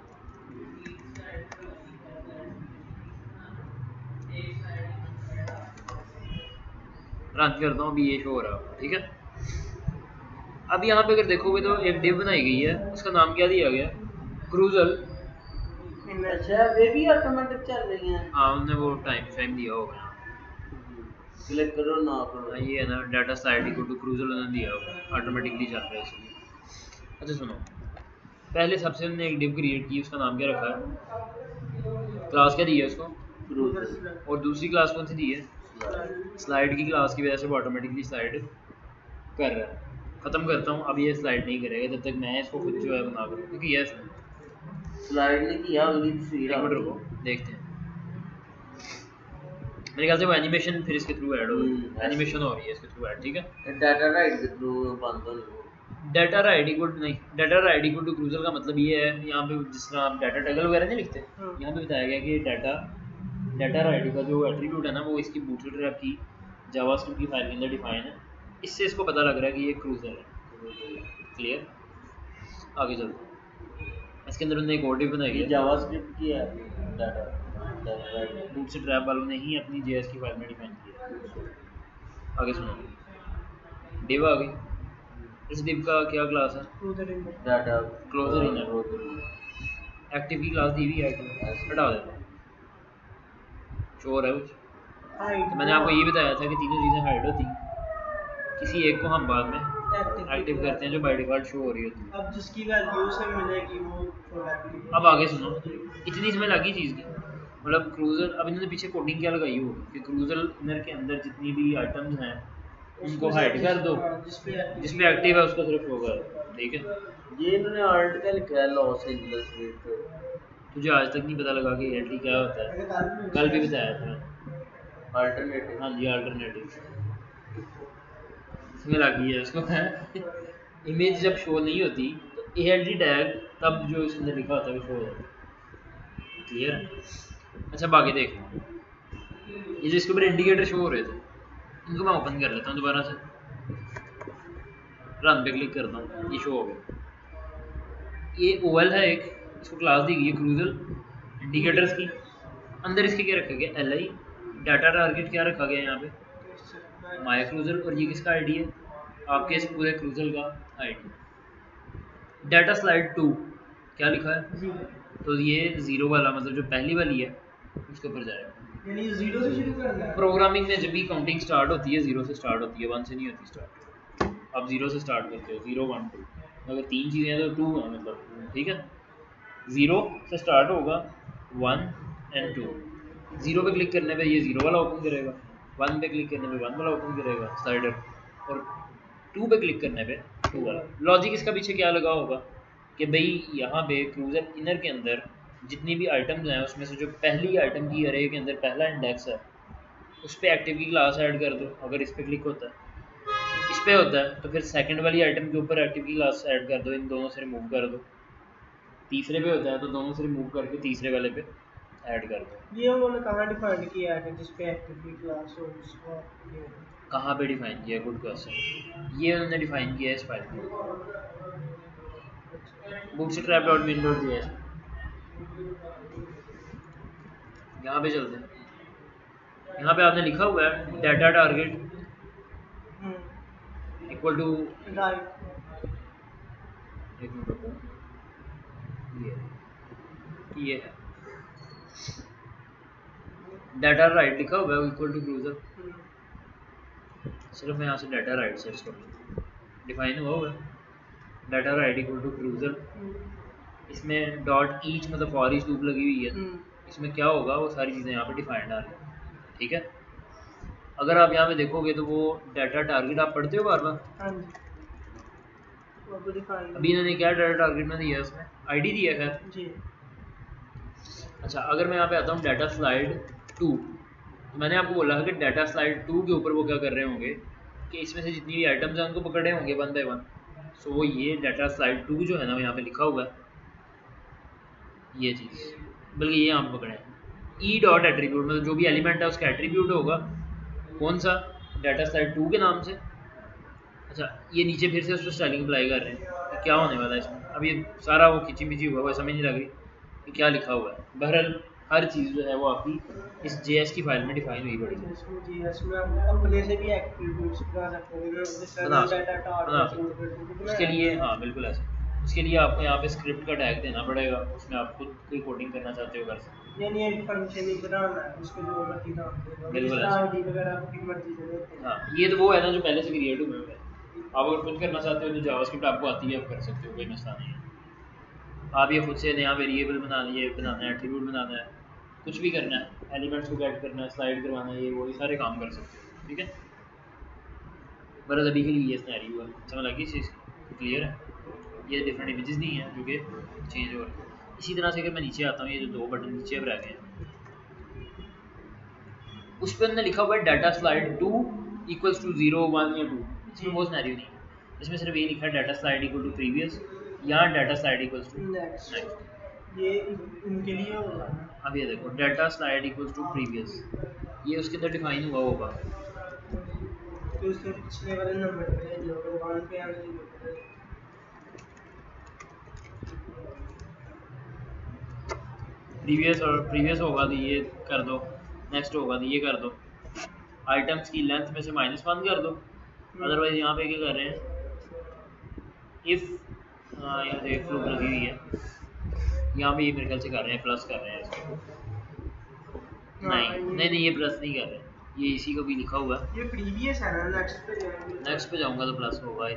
Speaker 1: रन करता हूँ, अभी ये शो हो रहा है, ठीक है। अब यहाँ पे अगर देखोगे तो एक डिव बनाई गई है, उसका नाम क्या दिया गया, क्रूजल।
Speaker 3: अच्छा वे भी ऑटोमेटिक चल रही हैं।
Speaker 1: हाँ उन्होंने वो टाइम टाइम दिया होगा,
Speaker 2: क्लिक करो ना करो,
Speaker 1: ये है ना data slide equal to carousel उन्होंने दिया होगा, ऑटोमेटिकली चल रहा है इसलिए। अच्छा सुनो, पहले सबसे उन्होंने एक डिव क्रिएट की, उसका नाम क्या रखा है, क्लास क्या दी है उसको, और दूसरी क्लास कौन सी दी है, स्लाइड की क्लास की वजह से वो ऑटोमेटिकली स्लाइड कर रहा है। ख़त्म करता हूँ, अब ये स्लाइड नहीं करेगा जब तक मैं इसको खुद जो है बना करूँ, क्योंकि ये
Speaker 2: स्लाइड नहीं किया, अगली तस्वीर
Speaker 1: एक मिनट रुको देखते हैं। मेरे ख्याल से वो एनिमेशन फिर इसके थ्रू ऐड होगी, एनिमेशन हो रही है इसके थ्रू ऐड, ठीक है।
Speaker 2: डाटा राइट के थ्रू बंद हो
Speaker 1: डाटा राइड इक्वल नहीं, data ride equal to carousel का मतलब ये है, यहाँ पे जिस तरह आप डाटा टैगल वगैरह नहीं लिखते, यहाँ पे बताया गया कि डाटा डाटा राइड का जो एट्रीब्यूट है ना वो इसकी बूटस्ट्रैप की जावास्क्रिप्ट की फाइल के अंदर डिफाइन है, इससे इसको पता लग रहा है कि ये क्रूजल है। क्लियर, आगे चलते हैं। इसके अंदर उन्होंने एक और डिव बनाई है,
Speaker 2: जावास्क्रिप्ट की है डाटा
Speaker 1: बूटस्ट्रैप वालों ने ही अपनी जेएस की फाइल में डिफाइन किया। आगे सुनो, डिव आ गई, इस डिव का क्या क्लास है,
Speaker 2: डाटा
Speaker 1: क्लोजर इनर, एक्टिव की क्लास दी हुई है, हटा देते हैं, शोर है कुछ। तो मैंने आपको ये बताया था कि तीनों चीज़ें हाइड होती हैं, किसी एक को हम बाद में एक्टिव करते हैं जो बाय डिफॉल्ट शो हो रही होती है।
Speaker 3: अब जिसकी वैल्यू से मिलेगी वो एक्टिव।
Speaker 1: अब आगे सुनो, इतनी इसमें लगी चीज़ की, मतलब क्रूजर, अब इन्होंने पीछे कोडिंग क्या लगाई हो कि क्रूजर इनर के अंदर जितनी भी आइटम्स हैं उनको हाइड कर दो, जिसमें एक्टिव है उसको सिर्फ होगा। ठीक है,
Speaker 2: ये इन्होंने आर्ट का लिखा है लॉस एंजल्स में।
Speaker 1: तुझे आज तक नहीं पता लगा कि एलटी क्या होता है? कल भी बताया था।
Speaker 2: अल्टरनेटिव,
Speaker 1: हाँ जी अल्टरनेटिव, इसमें लगी है उसको इमेज जब शो नहीं होती तो ए एल टी टैग तब जो इसके अंदर लिखा होता है वो शो हो जाता है। क्लियर है? अच्छा बाकी देख, ये जो इसके ऊपर इंडिकेटर शो हो रहे थे इनको मैं ओपन कर लेता हूँ दोबारा से, रन पे क्लिक करता हूँ, ये शो हो गया। ये ओएल है एक, इसको क्लास दी गई है क्रूजल इंडिकेटर्स की, अंदर इसके क्या रखा गया एल आई, डाटा टारगेट क्या रखा गया यहाँ पे माई क्रूजल, और ये किसका आईडी है आपके इस पूरे क्रूजल का आईडी। डाटा स्लाइड टू क्या लिखा है, तो ये जीरो वाला मतलब जो पहली वाली है उसके ऊपर जाएगा।
Speaker 3: यानी जीरो से शुरू करना है।
Speaker 1: प्रोग्रामिंग में जब भी काउंटिंग स्टार्ट होती है जीरो से स्टार्ट होती है, वन से नहीं होती स्टार्ट। आप जीरो से स्टार्ट करते हो, जीरो वन टू, अगर तीन चीज़ें हैं तो टू है मतलब। ठीक है, जीरो से स्टार्ट होगा, वन एंड टू। जीरो पे क्लिक करने पे ये जीरो वाला ओपन करेगा, वन पे क्लिक करने पे वन वाला ओपन करेगा स्लाइडर, और टू पे क्लिक करने पे टू वाला। लॉजिक इसका पीछे क्या लगा होगा कि भाई यहाँ पे क्रूजर इनर के अंदर जितनी भी आइटम्स हैं उसमें से जो पहली आइटम की अरे के अंदर पहला इंडेक्स है उस पर एक्टिव की क्लास ऐड कर दो। अगर इस पर क्लिक होता है, इस पर होता है तो फिर सेकंड वाली आइटम के ऊपर एक्टिव की क्लास ऐड कर दो, इन दोनों से रिमूव कर दो। तीसरे पे होता है तो दोनों से रिमूव करके तीसरे वाले पे ऐड कर दो।
Speaker 3: ये उन्होंने कहाँ डिफाइन किया है जिस पे एक्टिव की क्लास हो उसको ये
Speaker 1: कहाँ पे डिफाइन किया है, गुड क्वेश्चन। ये उन्होंने डिफाइन किया है इस फाइल में bootstrap dot main dot J S. यहाँ पे चलते हैं, यहाँ पे आपने लिखा हुआ है data target equal to,
Speaker 3: right,
Speaker 1: एक मिनट रुको, ये ये है डाटा राइट लिखा हुआ है इक्वल टू क्रूजर। सिर्फ मैं यहाँ से डाटा राइट सर्च करूँ, डिफाइन हुआ हुआ है data ride equal to carousel. इसमें डॉट ईच मतलब फॉर ईच लूप लगी हुई है, इसमें क्या होगा वो सारी चीज़ें यहाँ पे डिफाइंड आ रही हैं। ठीक है, अगर आप यहाँ पे देखोगे तो वो डाटा टारगेट आप पढ़ते हो बार बार, अभी इन्होंने क्या डाटा टारगेट में दिया है, उसमें आईडी दिया है जी। अच्छा अगर मैं यहाँ पे आता हूँ डाटा स्लाइड टू, तो मैंने आपको बोला है कि डाटा स्लाइड टू के ऊपर वो क्या कर रहे होंगे कि इसमें से जितनी भी आइटम्स हैं उनको पकड़े होंगे वन बाई वन। सो वो ये डाटा स्लाइड टू जो है ना वो यहाँ पे लिखा हुआ है ये चीज़, बल्कि ये यहाँ पे पकड़े हैं ई डॉट एट्रीब्यूट, मतलब जो भी एलिमेंट है उसका एट्रीब्यूट होगा कौन सा, डाटा स्लाइड टू के नाम से। अच्छा ये नीचे फिर से उस पर स्टाइलिंग अप्लाई कर रहे हैं तो क्या होने वाला है इसमें, अब ये सारा वो खिंची मिची हुआ है, समझ नहीं लग रही कि क्या लिखा हुआ है। बहरहाल हर चीज़ जो है वो आपकी इस जेएस की फाइल में डिफाइन हुई पड़ी है। उसके लिए हाँ बिल्कुल ऐसा, उसके लिए आपको यहाँ पे स्क्रिप्ट का टैग देना पड़ेगा, उसमें आप खुद कोई कोडिंग करना चाहते हो कर सकते हो।
Speaker 3: यानी एक फंक्शन ही बनाना है उसको जो मर्जी नाम देना,
Speaker 1: बिल्कुल
Speaker 3: आईडी वगैरह आपकी मर्जी से देते हैं।
Speaker 1: हाँ ये तो वो है ना जो पहले से क्रिएट हुए हुए हैं, आप अगर खुद करना चाहते हो तो जावास्क्रिप्ट आपको आती है, आप कर सकते हो, कोई मसला नहीं है। आप ये खुद से नया वेरिएबल बना लिए बनाना है, एट्रीब्यूट बनाना है, कुछ भी करना है, एलिमेंट्स को गेट करना है, स्लाइड करवाना है, ये वो सारे काम कर सकते हो। ठीक है, बस अभी के लिए ये सिनेरियो है, समझ लगी इस चीज़ क्लियर है। ये डिफरेंट इमेजेस नहीं हैं जो कि चेंज हो रहे हैं। इसी तरह से अगर मैं नीचे आता हूँ, ये जो दो बटन नीचे अब रह गए हैं उस पर हमने लिखा हुआ है data slide to equals to zero one या टू, इसमें वो सिनेरियो नहीं है, इसमें सिर्फ ये लिखा है data slide equal to previous, यहाँ data slide equals to next.
Speaker 3: ये इनके लिए होगा।
Speaker 1: अब ये देखो data slide equals to previous, ये उसके अंदर डिफाइन हुआ होगा
Speaker 3: तो उसके पिछले वाले नंबर पे जो वन पे आने के
Speaker 1: प्रीवियस, और प्रीवियस होगा तो ये कर दो, नेक्स्ट होगा तो ये कर दो, आइटम्स की लेंथ में से माइनस वन कर दो। अदरवाइज यहाँ पे क्या कर रहे हैं, इफ़ हाँ यहाँ से इफ लूप लगी हुई है, यहाँ पे ये मेरे ख्याल से कर रहे हैं प्लस कर रहे हैं इसको, नहीं नहीं नहीं ये प्लस नहीं कर रहे, ये इसी को भी लिखा हुआ है,
Speaker 3: ये प्रीवियस है ना, नेक्स्ट पे जाएंगे,
Speaker 1: नेक्स्ट पे जाऊंगा तो प्लस होगा।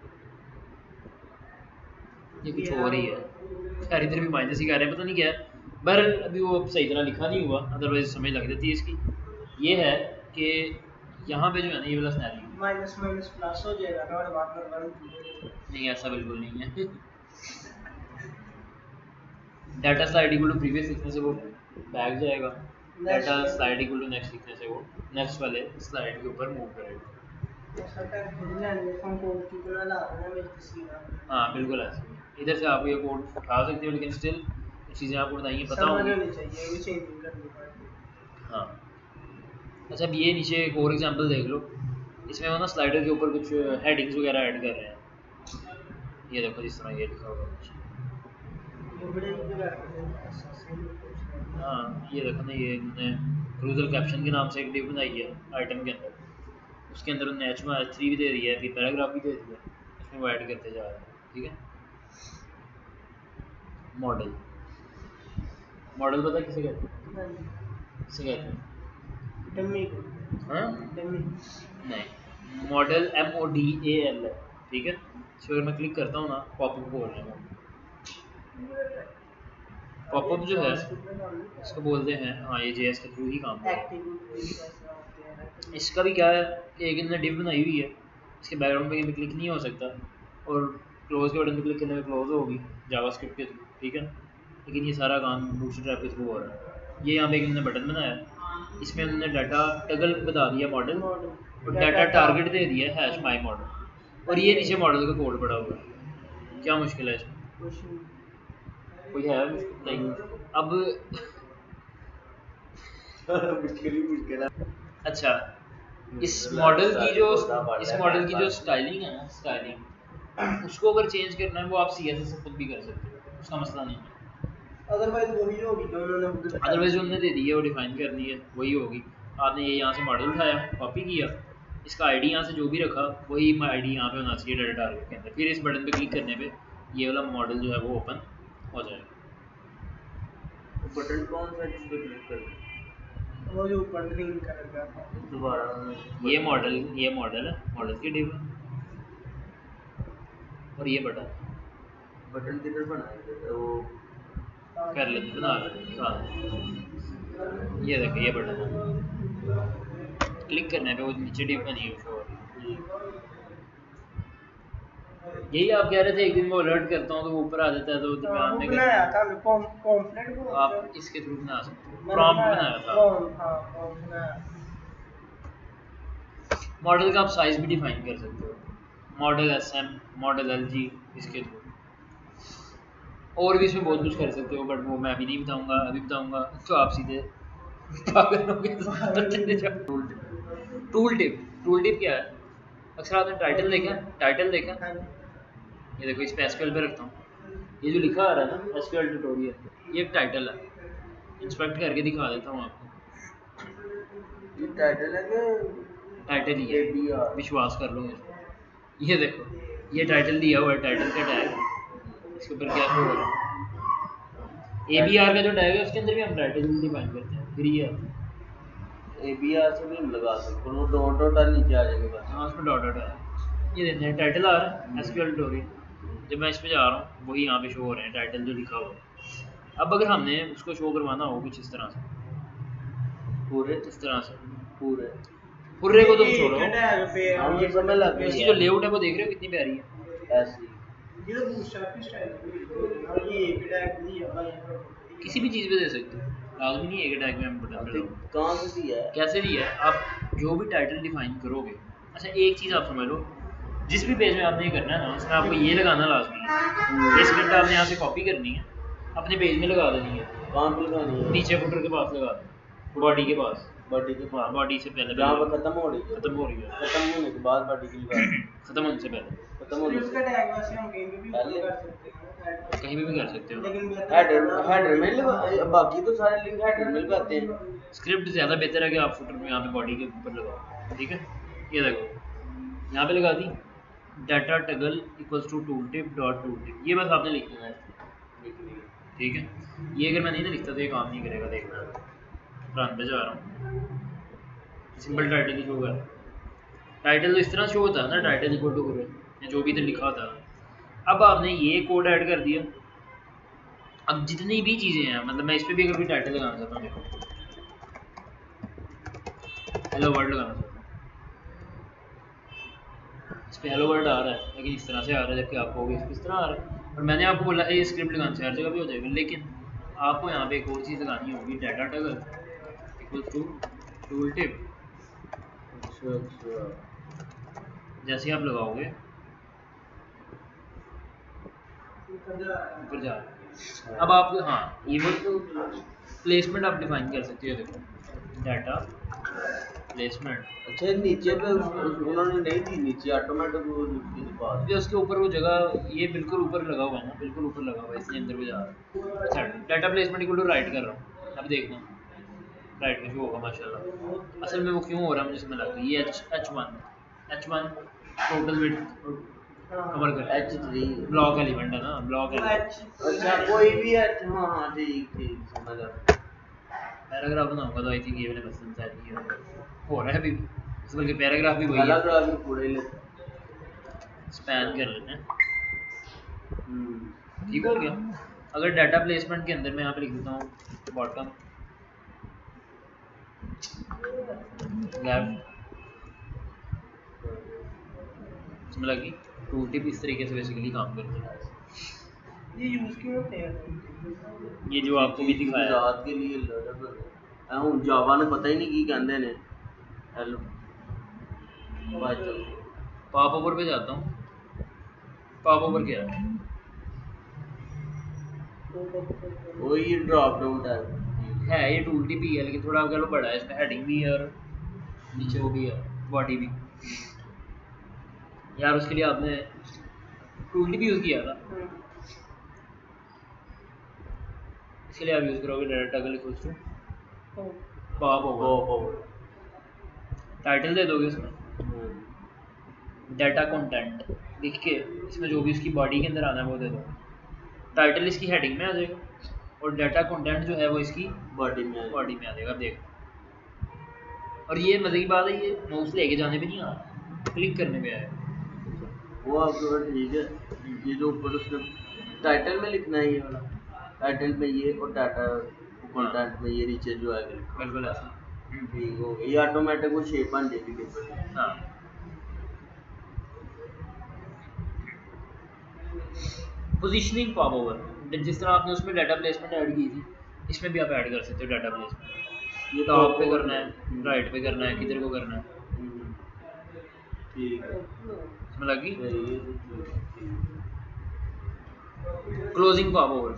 Speaker 1: ये कुछ हो रही है, खैर इधर भी माइनस ही कर रहे हैं, पता नहीं क्या है, बहरहाल अभी वो सही तरह लिखा नहीं हुआ, अदरवाइज समझ लग जाती है इसकी। ये है कि यहाँ पे जो है ना ये वाला स्नैरियो
Speaker 3: माइनस माइनस प्लस हो जाएगा ना, और बात कर
Speaker 1: नहीं, ऐसा बिल्कुल नहीं है। Data slide equal to previous लिखने से वो बैक जाएगा, data slide equal to next लिखने से वो नेक्स्ट वाले स्लाइड के ऊपर मूव करेगा। हाँ बिल्कुल ऐसे, इधर से आप ये कोड उठा सकते हो, लेकिन स्टिल चीज़ें आपको बताइए पता होंगी। हाँ अच्छा, अब ये नीचे एक और एग्जांपल देख लो, इसमें वो ना स्लाइडर के ऊपर कुछ हेडिंग्स वगैरह ऐड कर रहे हैं। ये देखो जिस तरह ये लिखा होगा कुछ, हाँ ये देखो ना, ये इन्होंने क्रूजल कैप्शन के नाम से एक डिव बनाई है आइटम के अंदर, उसके अंदर उन्होंने एच एच थ्री भी दे दी है, फिर पैराग्राफ भी दे दिया है, इसमें वो ऐड करते जा रहे हैं। ठीक है, मॉडल मॉडल पता किसे कहते हैं? किसे कहते हैं?
Speaker 3: डमी।
Speaker 1: हाँ
Speaker 3: डमी
Speaker 1: नहीं, modal M O D A L है। ठीक है, इस पर मैं क्लिक करता हूँ ना, पॉपअप बोल रहे हैं, पॉपअप जो है इसको बोलते हैं, हाँ ये जेएस के थ्रू ही काम करता है। इसका भी क्या है कि एक इन्होंने डिव बनाई हुई है, इसके बैकग्राउंड पे क्लिक नहीं हो सकता, और क्लोज के बटन पे क्लिक करने में क्लोज होगी जावास्क्रिप्ट के थ्रू। ठीक है, लेकिन ये सारा काम बूटस्ट्रैप के थ्रू हो रहा है। ये यहाँ पे एक इन्होंने बटन बनाया, इसमें उन्होंने डाटा टगल बता दिया मॉडल, और डाटा टारगेट दे दिया हैश माई मॉडल, और ये नीचे मॉडल का कोड पड़ा हुआ है। क्या मुश्किल है इसमें? कोई है नहीं। अब
Speaker 2: मुश्किल ही मुश्किल है।
Speaker 1: अच्छा, इस मॉडल की जो इस मॉडल की जो स्टाइलिंग है ना, स्टाइलिंग उसको अगर चेंज करना है वो आप सी एस एस से खुद भी कर सकते हो, उसका मसला नहीं है।
Speaker 3: अदरवाइज वही होगी जो उन्होंने
Speaker 1: अदरवाइज जो उन्होंने दे दी है वो डिफाइन करनी है, वही होगी। आपने ये यहाँ से मॉडल उठाया, कॉपी किया, इसका आईडी यहाँ से जो भी रखा वही आईडी यहाँ पे होना चाहिए डाटा टारगेट के अंदर, फिर इस बटन पे क्लिक करने पे ये वाला मॉडल जो है वो ओपन हो जाएगा।
Speaker 2: बटन कौन सा जिस पे क्लिक कर
Speaker 3: वो जो ऊपर ग्रीन कलर का
Speaker 2: दोबारा?
Speaker 1: ये मॉडल ये मॉडल है, मॉडल की डिव, और ये बटन
Speaker 2: बटन किधर बनाया वो
Speaker 1: कर लेते बना लेते। ये देखो ये बटन है, क्लिक करने पे वो नीचे डिव बनी है शो। यही आप कह रहे थे एक दिन वो अलर्ट करता हूँ तो वो ऊपर आ जाता है, तो ध्यान में
Speaker 3: बनाया था पॉम्फलेट को
Speaker 1: आप इसके थ्रू बना सकते हो, प्रॉम्प्ट बनाया था।
Speaker 3: हां बनाया।
Speaker 1: मॉडल का आप साइज भी डिफाइन कर सकते हो, मॉडल एसएम, मॉडल एलजी, इसके थ्रू और भी इसमें बहुत कुछ कर सकते हो, बट वो मैं अभी नहीं बताऊंगा, अभी बताऊंगा तो आप सीधे पागल हो गए। टूल टिप, टूल टिप क्या है? अक्सर आपने टाइटल देखा, टाइटल देखा, ये देखो इस पे एसक्यूएल पे रखता हूँ, ये जो लिखा आ रहा है ना एसक्यूएल ट्यूटोरियल, ये एक टाइटल है, इंस्पेक्ट करके दिखा देता हूँ आपको।
Speaker 2: ये टाइटल है कि
Speaker 1: टाइटल ही है, विश्वास कर लो मुझे। ये देखो ये टाइटल दिया हुआ है, टाइटल का टैग, इसके ऊपर क्या हो रहा है, ए बी आर का जो टैग है उसके अंदर भी हम टाइटल डिफाइन करते हैं। फिर ये
Speaker 2: ए बी आर से भी हम लगा सकते हैं, वो डॉट डॉट नीचे आ जाएगा बस।
Speaker 1: हाँ उसमें डॉट डॉट है, ये देखते हैं टाइटल आ रहा है एसक्यूएल ट्यूटोरियल, जब मैं इस पे जा रहा हूँ वही यहाँ पे शो हो रहे हैं टाइटल जो लिखा हुआ है। अब अगर हमने उसको शो करवाना हो कुछ इस तरह से, पूरे इस तरह से पूरे पूरे को तुम छोड़ो,
Speaker 2: हम ये समझ लग
Speaker 1: इसकी जो लेआउट है वो देख रहे हो कितनी प्यारी है,
Speaker 2: ऐसी
Speaker 3: ये तो बूटस्ट्रैप की स्टाइल है, और ये टैग दिया भाई
Speaker 1: किसी भी चीज़ पे दे सकते हो, लाजमी नहीं है कि टैग में हम बटन पे लगाओ।
Speaker 2: कहाँ से दिया है?
Speaker 1: कैसे भी है, आप जो भी टाइटल डिफाइन करोगे। अच्छा एक चीज़ आप समझ लो, जिस भी पेज में आपने ये करना है ना उसमें आपको ये लगाना लाजमी है, ये स्क्रिप्ट आपने यहाँ से कॉपी करनी है, अपने पेज में लगा देनी है।
Speaker 2: कहाँ पे लगानी है?
Speaker 1: नीचे फुटर के पास लगा दो, बॉडी के पास,
Speaker 2: बॉडी के
Speaker 1: हाँ बॉडी से पहले
Speaker 2: जहाँ पर खत्म हो रही है,
Speaker 1: खत्म हो रही है,
Speaker 2: खत्म होने के बाद बॉडी की लगा,
Speaker 1: खत्म होने से पहले,
Speaker 2: खत्म होने
Speaker 3: उसका
Speaker 2: से
Speaker 3: टैग वैसे हम कहीं पे भी
Speaker 2: पहले
Speaker 3: कर सकते हैं,
Speaker 1: कहीं पे भी कर सकते हो।
Speaker 3: लेकिन
Speaker 2: हेडर हेडर में लगा, बाकी तो सारे लिंक हेडर में लगाते हैं।
Speaker 1: स्क्रिप्ट ज़्यादा बेहतर है कि आप फुटर में यहाँ पे बॉडी के ऊपर लगाओ। ठीक है, ये देखो यहाँ पे लगा दी data toggle equals to tooltip dot tooltip, ये बस आपने लिख देना है। ठीक है, ये अगर मैं नहीं ना लिखता तो ये काम नहीं करेगा। देखना रन पे जा रहा हूँ, सिंपल टाइटल ही शो कर, टाइटल तो इस तरह शो होता है ना, टाइटल इक्वल टू जो भी इधर लिखा होता है। अब आपने ये कोड ऐड कर दिया, अब जितनी भी चीज़ें हैं, मतलब मैं इस पर भी अगर कोई टाइटल लगाना चाहता हूँ, देखो हेलो वर्ल्ड लगाना चाहता हूँ, इस पर हेलो वर्ल्ड आ रहा है, लेकिन इस तरह से आ रहा है, जबकि आपको भी इस तरह आ रहा है। और मैंने आपको बोला है ये स्क्रिप्ट लगाने से हर जगह भी हो जाएगा, लेकिन आपको यहाँ पे एक और चीज़ लगानी होगी, data toggle equals to tooltip.
Speaker 2: अच्छा अच्छा,
Speaker 1: जैसे आप लगाओगे ऊपर जा, अब आप हाँ ये वो प्लेसमेंट आप डिफाइन कर सकते हो, देखो डाटा प्लेसमेंट।
Speaker 2: अच्छा नीचे पे उस, उस, उन्होंने नहीं दी नीचे ऑटोमेटिक वो उसके पास
Speaker 1: ये उसके ऊपर वो जगह, ये बिल्कुल ऊपर लगा हुआ है ना, बिल्कुल ऊपर लगा हुआ है, इसलिए अंदर भी जा रहा है। अच्छा data placement equal to right कर रहा हूँ, अब देखना राइट में क्यों होगा माशाल्लाह। असल में वो क्यों हो रहा है मुझे समझ लगता है, ये H H one H one total width cover कर
Speaker 2: एच थ्री
Speaker 1: ब्लॉक एलिमेंट है ना, ब्लॉक एलिमेंट।
Speaker 2: अच्छा कोई भी एच, हाँ हाँ ठीक ठीक समझ आ गया।
Speaker 1: पैराग्राफ बनाऊंगा तो आई थिंक ये वाले मसलन शायद ये हो रहा है अभी, बल्कि पैराग्राफ भी वही है,
Speaker 2: पैराग्राफ भी पूरे ले
Speaker 1: स्पैन कर लेते हैं।
Speaker 2: हम्म
Speaker 1: ठीक हो गया। अगर डाटा प्लेसमेंट के अंदर मैं यहाँ पे लिख देता हूँ बॉटम लेफ्ट, समझ लगी, टूल टिप इस तरीके से बेसिकली काम करती है।
Speaker 3: ये यूज क्यों होते हैं?
Speaker 1: ये जो आपको भी दिखाया
Speaker 2: रात के लिए लगा हूं, जावा ने पता ही नहीं की कहंदे ने हेलो पाइथन।
Speaker 1: पॉप ओवर पे जाता हूँ, पॉप ओवर क्या है,
Speaker 2: वही ड्रॉप डाउन टैब
Speaker 1: है ये टूल टिप ही है, लेकिन थोड़ा कह लो बड़ा है, इसमें हेडिंग भी है और नीचे वो भी है, बॉडी भी। यार उसके लिए आपने टूल टिप यूज़ किया था, इसके लिए आप यूज़ करोगे data toggle equals to popover, title दे दोगे उसमें डाटा कंटेंट लिख के, इसमें जो भी उसकी बॉडी के अंदर आना है वो दे दो, टाइटल इसकी हेडिंग में आ जाएगा और डाटा कंटेंट जो है वो इसकी
Speaker 2: बॉडी में
Speaker 1: बॉडी में आ जाएगा। देखो, और ये मजे की बात है, ये माउस लेके जाने पे नहीं आ रहा, क्लिक करने पे आया।
Speaker 2: वो आपको ठीक है, ये जो ऊपर उसने टाइटल में लिखना है ये वाला, टाइटल में ये और डाटा कंटेंट में ये नीचे जो आएगा
Speaker 1: बिल्कुल ऐसा
Speaker 2: ठीक हो गया, ये ऑटोमेटिक वो शेप बन जाएगी टेबल।
Speaker 1: हाँ पोजीशनिंग पॉप ओवर, जिस तरह आपने उसमें डाटा प्लेसमेंट ऐड की थी, इसमें भी आप ऐड कर सकते हो डाटा प्लेसमेंट। ये टॉप पे करना है, राइट पे करना है, किधर को करना है,
Speaker 2: ठीक है
Speaker 1: समझ लगी।
Speaker 2: ये
Speaker 1: closing popover,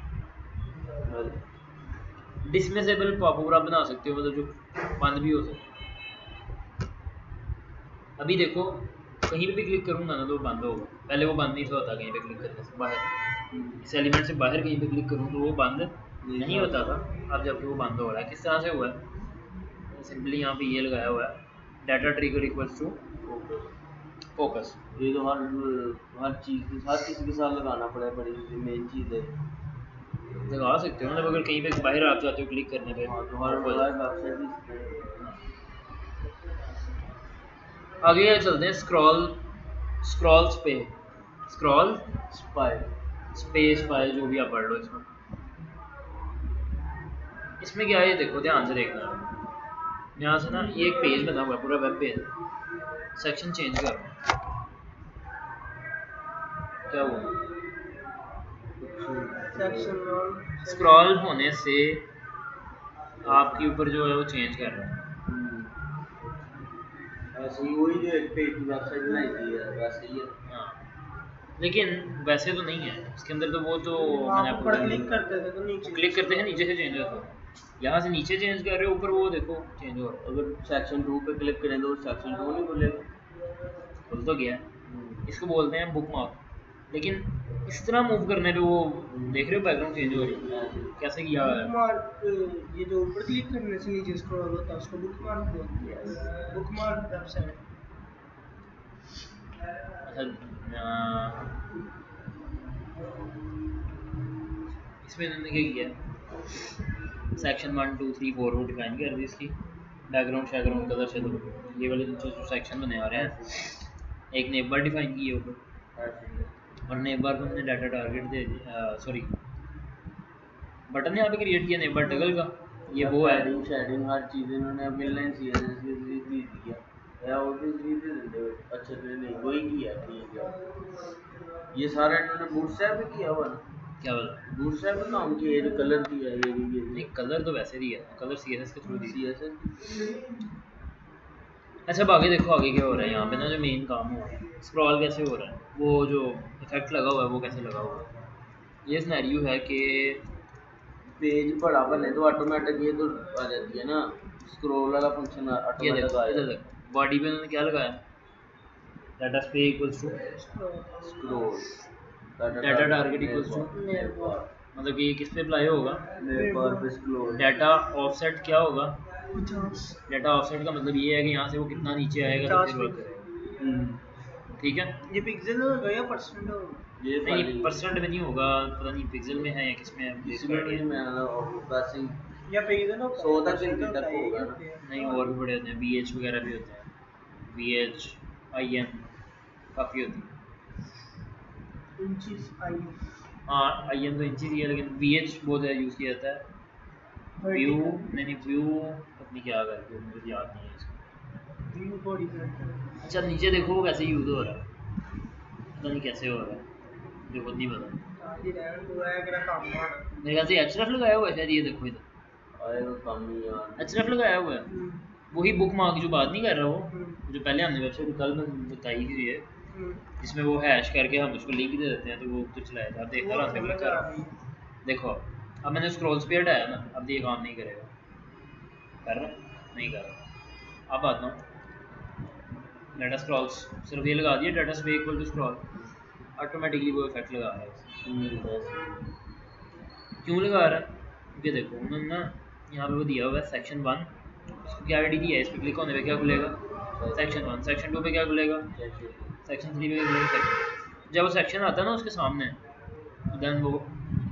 Speaker 1: dismissible popover आप बना सकते हो, मतलब जो बंद भी हो सकते। अभी देखो कहीं पे भी क्लिक करूंगा ना तो वो बंद होगा, पहले वो बंद नहीं था होता, कहीं पे क्लिक करने से बाहर, इस एलिमेंट से बाहर कहीं पे क्लिक करूँ तो वो बंद नहीं होता था, अब जबकि वो बंद हो रहा है। किस तरह से हुआ है, सिंपली यहाँ पे ये लगाया हुआ है data trigger equals to focus.
Speaker 2: ये तो हर हर चीज़ हर किसी के साथ लगाना पड़ेगा, बड़ी मेन चीज़ है,
Speaker 1: लगा सकते हो, मतलब अगर कहीं पे बाहर आप जाते हो क्लिक करने पे।
Speaker 2: हाँ तो हर हर वेबसाइट
Speaker 1: आगे चलते हैं स्क्रॉल स्क्रॉल्स पे, स्क्रॉल
Speaker 2: स्पाई
Speaker 1: स्पेस फाइल जो भी आप पढ़ लो इसमें। इसमें क्या है ये देखो, ध्यान से देखना, यहाँ से ना ये एक पेज बना हुआ है पूरा वेब पेज, सेक्शन चेंज कर, क्या हुआ, स्क्रॉल होने से आपके ऊपर जो है वो चेंज कर रहा है,
Speaker 2: ऐसे ही वही जो एक पेज की वेबसाइट बनाई थी है वैसे ही है।
Speaker 1: हाँ लेकिन वैसे तो नहीं है इसके अंदर, तो वो तो मैंने आपको
Speaker 3: क्लिक करते थे तो नीचे
Speaker 1: क्लिक करते हैं नीचे से चेंज होता है, यहाँ से नीचे चेंज कर रहे हो, ऊपर वो देखो चेंज हो रहा है।
Speaker 2: अगर सेक्शन टू पे क्लिक करें तो सेक्शन टू नहीं खुलेगा,
Speaker 1: खुल तो गया है, इसको बोलते हैं बुक मार्क, लेकिन इस तरह मूव करने पे वो देख रहे हो बैकग्राउंड चेंज हो रही है, कैसे किया है।
Speaker 3: बुकमार्क, ये जो ऊपर क्लिक करने से नीचे स्क्रॉल होता है उसको बुकमार्क बोलते हैं, बुकमार्क वेबसाइट।
Speaker 1: अच्छा इसमें इन्होंने क्या किया, section one two three four वो डिफाइन कर दी इसकी, बैकग्राउंड शैकग्राउंड कलर शेडो, ये वाले जो सेक्शन बने आ रहे हैं, एक नेम बार डिफाइन की है ऊपर, और नेम बार को हमने डाटा टारगेट दे दिया, सॉरी बटन यहाँ पे क्रिएट किया नहीं, बट टगल का ये वो है
Speaker 2: शेडिंग शेडिंग हर चीज़ इन्होंने अब इनलाइन सीएसएस के जरिए दे दिया या और भी जरिए दे देते हो अच्छा तो नहीं वही किया ठीक है ये सारा इन्होंने बूटस्ट्रैप भी किया हुआ ना
Speaker 1: क्या बोला
Speaker 2: बूटस्ट्रैप में काम किया ये जो कलर दिया है ये भी
Speaker 1: नहीं कलर तो वैसे दिया कलर सीएसएस के थ्रू दी
Speaker 2: सीएसएस
Speaker 1: अच्छा अब आगे देखो आगे क्या हो रहा है यहाँ पे ना जो मेन काम हो रहा है स्क्रॉल कैसे हो रहा है वो जो इफेक्ट लगा हुआ है वो कैसे लगा हुआ है ये सिनेरियो है कि
Speaker 2: पेज बड़ा बने तो ऑटोमेटिक ये तो आ जाती है ना स्क्रॉल वाला फंक्शन
Speaker 1: ये
Speaker 2: ऑटोमेटिक
Speaker 1: देखो
Speaker 2: आ
Speaker 1: इधर
Speaker 2: जाता
Speaker 1: देखो बॉडी पे उन्होंने क्या लगाया डाटा स्पे इक्वल्स टू
Speaker 2: है scroll
Speaker 1: data target equals to मतलब कि ये किस पे अप्लाई होगा
Speaker 2: मेरे बार पे स्क्रॉल
Speaker 1: डाटा ऑफसेट क्या होगा
Speaker 3: पचास
Speaker 1: डाटा ऑफसेट का मतलब ये है कि यहाँ से वो कितना नीचे आएगा तो फिर वर्क करेगा ठीक है
Speaker 3: ये पिक्सेल होगा या परसेंट होगा
Speaker 2: ये
Speaker 1: नहीं परसेंट में नहीं होगा पता नहीं पिक्सल में है या किस में है
Speaker 2: इसमें भी मैं पासिंग
Speaker 3: या पिक्सेल होगा
Speaker 2: सौ तक गिनती तक होगा ना
Speaker 1: नहीं और भी बड़े होते हैं बी एच वगैरह भी होते हैं बी एच आई एन काफ़ी होती है
Speaker 3: इंचेस आई
Speaker 1: हाँ आई एन तो इंची ही है लेकिन बी एच बहुत ज़्यादा यूज़ किया जाता है व्यू नहीं नहीं व्यू अपनी क्या करके मुझे याद नहीं है इसका
Speaker 3: व्यू हॉरिजॉन्टल
Speaker 1: अच्छा नीचे देखो वो कैसे यूज़ हो रहा है पता नहीं कैसे हो रहा है मुझे खुद नहीं पता
Speaker 3: ये डायरेक्ट हुआ है कि काम हुआ
Speaker 1: मेरे ख्याल से एचरफ लगाया हुआ है शायद ये देखो इधर
Speaker 2: आएगा कम ही यार
Speaker 1: एचरफ लगाया हुआ है वही बुक मार्क जो बात नहीं कर रहा वो जो पहले हमने वेबसाइट कल में बताई थी ये जिसमें वो हैश करके हम उसको लिंक दे देते हैं तो वो तो चलाया था देखा रहा था कर रहा देखो अब मैंने स्क्रॉल स्पीड आया ना अब ये काम नहीं करेगा कर रहा नहीं कर रहा अब आता हूँ डाटा स्क्रॉल्स सिर्फ ये लगा दिया data spy equal to scroll automatically वो इफेक्ट लगा रहा है क्यों लगा रहा है क्योंकि देखो उन्होंने ना यहाँ पे वो दिया हुआ है सेक्शन वन इसको क्या आईडी दिया है इस पर क्लिक होने पे क्या खुलेगा सेक्शन वन सेक्शन टू पे क्या खुलेगा सेक्शन थ्री पे क्या खुलेगा जब वो सेक्शन आता है ना उसके सामने देन वो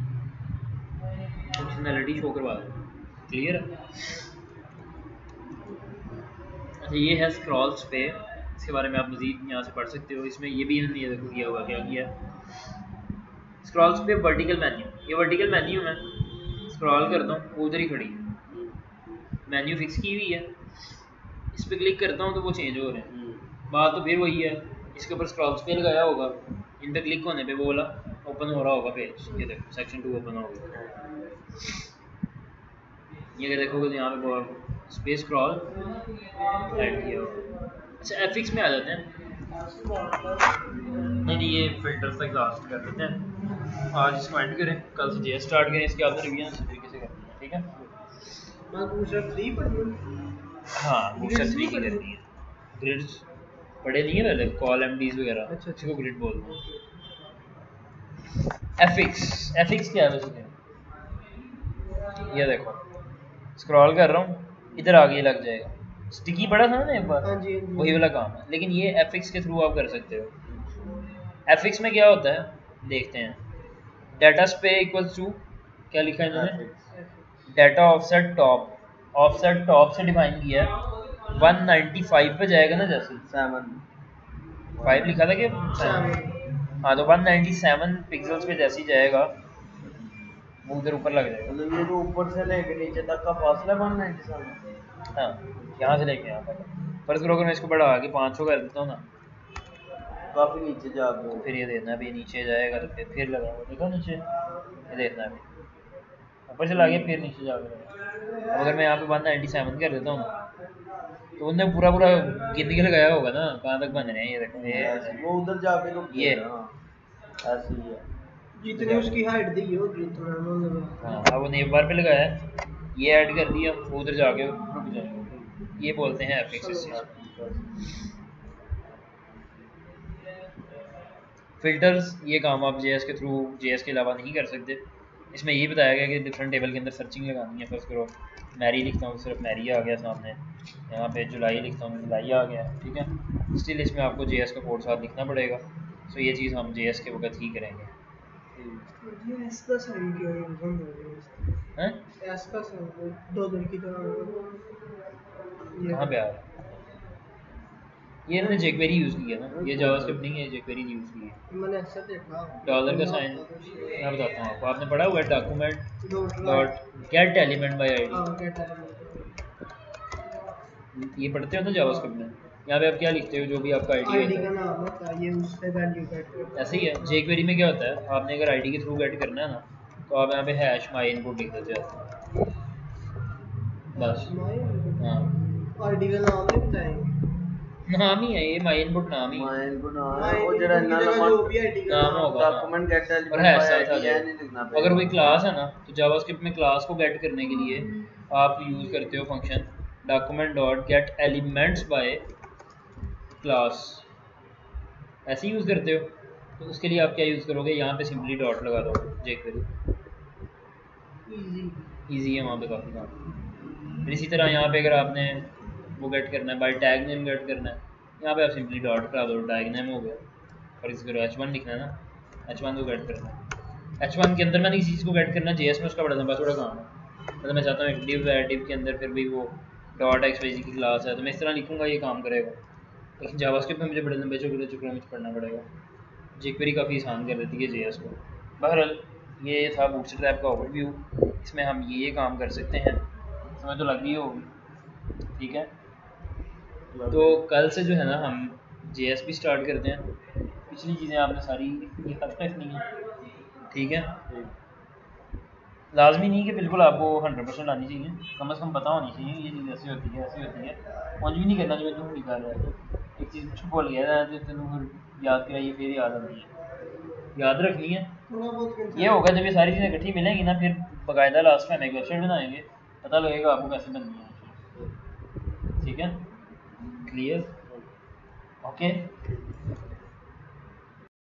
Speaker 1: फंक्शनैलिटी शो करवा दो क्लियर है अच्छा ये है स्क्रॉल्स पे इसके बारे में आप मज़ीद यहाँ से पढ़ सकते हो इसमें ये भी इन्होंने ये देखो किया हुआ क्या किया स्क्रॉल्स पे वर्टिकल मेन्यू ये वर्टिकल मेन्यू है स्क्रॉल करता हूँ वो उधर ही खड़ी है मेन्यू फिक्स की हुई है इस पर क्लिक करता हूँ तो वो चेंज हो रहे हैं बात तो फिर वही है इसके ऊपर स्क्रॉल्स पे लगाया होगा इन पे क्लिक होने पे वो वाला ओपन हो रहा होगा पेज ये देखो सेक्शन टू ओपन हो गया ये अगर देखोगे तो यहाँ पे स्पेस स्क्रॉल ऐड किया होगा अच्छा एफिक्स में आ जाते हैं नहीं नहीं ये फिल्टर्स तक लास्ट कर देते हैं आज इसको एंड करें कल से जे स्टार्ट करें इसके बाद रिव्यू अच्छे तरीके से करनी है ठीक है
Speaker 3: मैं बूस्टर थ्री पढ़ूं
Speaker 1: हाँ बूस्टर थ्री की करनी है ग्रिड्स पढ़े नहीं है पहले कॉल एमडीज वगैरह
Speaker 3: अच्छा
Speaker 1: इसको ग्रिड बोलते हैं एफिक्स एफिक्स क्या है वैसे ये देखो स्क्रॉल कर रहा हूँ इधर आगे लग जाएगा स्टिकी पड़ा था ना एक बार
Speaker 3: हाँ जी, हाँ जी।
Speaker 1: वही वाला काम है लेकिन ये एफिक्स के थ्रू आप कर सकते हो एफिक्स में क्या होता है देखते हैं डाटा स्पे इक्वल्स टू क्या लिखा है इन्होंने data offset top offset top से डिफाइन किया है वन नाइन्टी फाइव पे जाएगा ना जैसे
Speaker 2: सेवन
Speaker 1: फाइव लिखा था कि
Speaker 3: सेवन
Speaker 1: हाँ तो वन नाइन्टी सेवन पिक्सल्स पे जैसे ही जाएगा वो उधर ऊपर लग जाएगा
Speaker 2: मतलब ये जो ऊपर से लेके नीचे तक का फासला वन नाइन्टी सेवन
Speaker 1: हाँ यहाँ से लेके यहाँ तक फर्ज करो अगर मैं इसको बढ़ा के पाँच सौ कर देता हूँ ना
Speaker 2: काफी नीचे जा
Speaker 1: तो
Speaker 2: दो
Speaker 1: फिर ये देखना अभी नीचे जाएगा तो फिर फिर लगा देखो नीचे ये देखना अभी ऊपर से लागे फिर नीचे जाकर लगा अब अगर मैं यहाँ पे वन नाइन्टी सेवन कर देता हूँ तो उनने पूरा पूरा गिन के लगाया होगा ना कहाँ तक बन रहे हैं ये देखो ये
Speaker 2: वो उधर जाके रुक
Speaker 1: ये
Speaker 2: ऐसे ही है
Speaker 3: जितनी उसकी हाइट दी होगी उतना उन्होंने
Speaker 1: हाँ अब वो नेम बार पे लगाया है ये ऐड कर दिया वो उधर जाके रुक जाएगा ये बोलते हैं एफिक्स इस चीज़ फिल्टर्स ये काम आप जेएस के थ्रू जेएस के अलावा नहीं कर सकते इसमें ये बताया गया कि डिफरेंट टेबल के अंदर सर्चिंग लगानी है फर्स्ट करो मैरी लिखता हूँ सिर्फ मैरी आ गया सामने यहाँ पे जुलाई लिखता हूँ जुलाई आ गया ठीक है स्टिल इसमें आपको जेएस का कोड साथ लिखना पड़ेगा सो ये चीज़ हम जेएस के वक्त ही करेंगे
Speaker 3: ये इसका साइन किया है हम
Speaker 1: हैं
Speaker 3: इसका साइन दो दिन की तरह
Speaker 1: कहाँ पे आ रहा है ये इन्होंने jQuery यूज़ किया ना, ये जावास्क्रिप्ट नहीं है, jQuery यूज़ की है।
Speaker 3: मैंने अक्सर देखा
Speaker 1: डॉलर का साइन मैं बताता हूँ आपको, आपने पढ़ा हुआ है document dot get element by ID,
Speaker 3: हाँ गेट एलिमेंट
Speaker 1: ये पढ़ते हो ना जावास्क्रिप्ट में। यहाँ पे आप क्या लिखते हो, जो भी आपका आईडी
Speaker 3: आईडी
Speaker 1: होता
Speaker 3: का
Speaker 1: है
Speaker 3: नाम होता है, ये उससे वैल्यू गेट करता है।
Speaker 1: ऐसे ही है। jQuery में क्या होता है, आपने अगर आईडी के थ्रू गेट करना है ना, तो आप यहाँ पे हैश माई इनपुट लिख देते हो बस। हाँ
Speaker 3: आईडी का नाम नहीं बताएंगे,
Speaker 1: नाम ही है ये, माई इनपुट नाम ही है।
Speaker 2: माइन को ना
Speaker 3: My
Speaker 2: वो जरा
Speaker 3: input की
Speaker 2: ना
Speaker 3: जगह
Speaker 2: नंबर
Speaker 3: जो भी आईडी का
Speaker 1: नाम
Speaker 3: नाम
Speaker 1: होगा
Speaker 2: डॉक्यूमेंट गेट
Speaker 1: और
Speaker 2: एलिमेंट
Speaker 1: है
Speaker 2: बाय
Speaker 1: साथ आ
Speaker 2: आईडी
Speaker 1: जाए।
Speaker 2: नहीं लिखना
Speaker 1: अगर कोई क्लास है ना, तो जावास्क्रिप्ट में क्लास को गेट करने के लिए आप यूज़ करते हो function document dot get elements by class, ऐसे यूज़ करते हो। तो उसके लिए आप क्या यूज़ करोगे, यहाँ पे सिंपली डॉट लगा दो jQuery,
Speaker 3: इजी
Speaker 1: ईजी है वहाँ पे काफ़ी काम। फिर इसी तरह यहाँ पे अगर आपने वो गेट करना है बाय टैग नेम गेट करना है, यहाँ पे आप सिंपली डॉट लगा दो, टैग नेम हो गया। और इस करो एच वन लिखना है ना, एच वन को गेट करना है। एच वन के अंदर मैंने किसी चीज़ को गेट करना है, जेएस में उसका बड़ा लंबा थोड़ा काम है। मतलब मैं चाहता हूँ एक डिव है, डिव के अंदर फिर भी वो डॉट एक्स वाई जी की क्लास है, तो मैं इस तरह लिखूँगा, ये काम करेगा। लेकिन जावास्क्रिप्ट में मुझे बड़े लंबे चौकड़े चुकड़े में पढ़ना पड़ेगा। jQuery काफ़ी आसान कर देती है जेएस को। बहरहाल ये था बूटस्ट्रैप का ओवरव्यू, इसमें हम ये ये काम कर सकते हैं, समझ तो लग गई होगी, ठीक है। तो कल से जो है ना हम जेएस भी स्टार्ट करते हैं, पिछली चीज़ें आपने सारी याद रखनी है, ठीक है। लाजमी नहीं कि बिल्कुल आपको हंड्रेड परसेंट आनी चाहिए, कम अज़ कम पता होनी चाहिए ये चीज़ ऐसी होती है ऐसी होती है। मुझे भी नहीं करना जो तुम निकाल रहा है, एक चीज़ कुछ बोल गया था जो तुम याद कराइए फिर याद आती है, याद रखनी है।
Speaker 3: थोड़ा बहुत
Speaker 1: ये होगा जब ये सारी चीज़ें इकट्ठी मिलेंगी ना, फिर बाकायदा लास्ट में हम एक वेबसाइट बनाएंगे, पता लगेगा आपको कैसे बननी है, ठीक है। Clear, okay.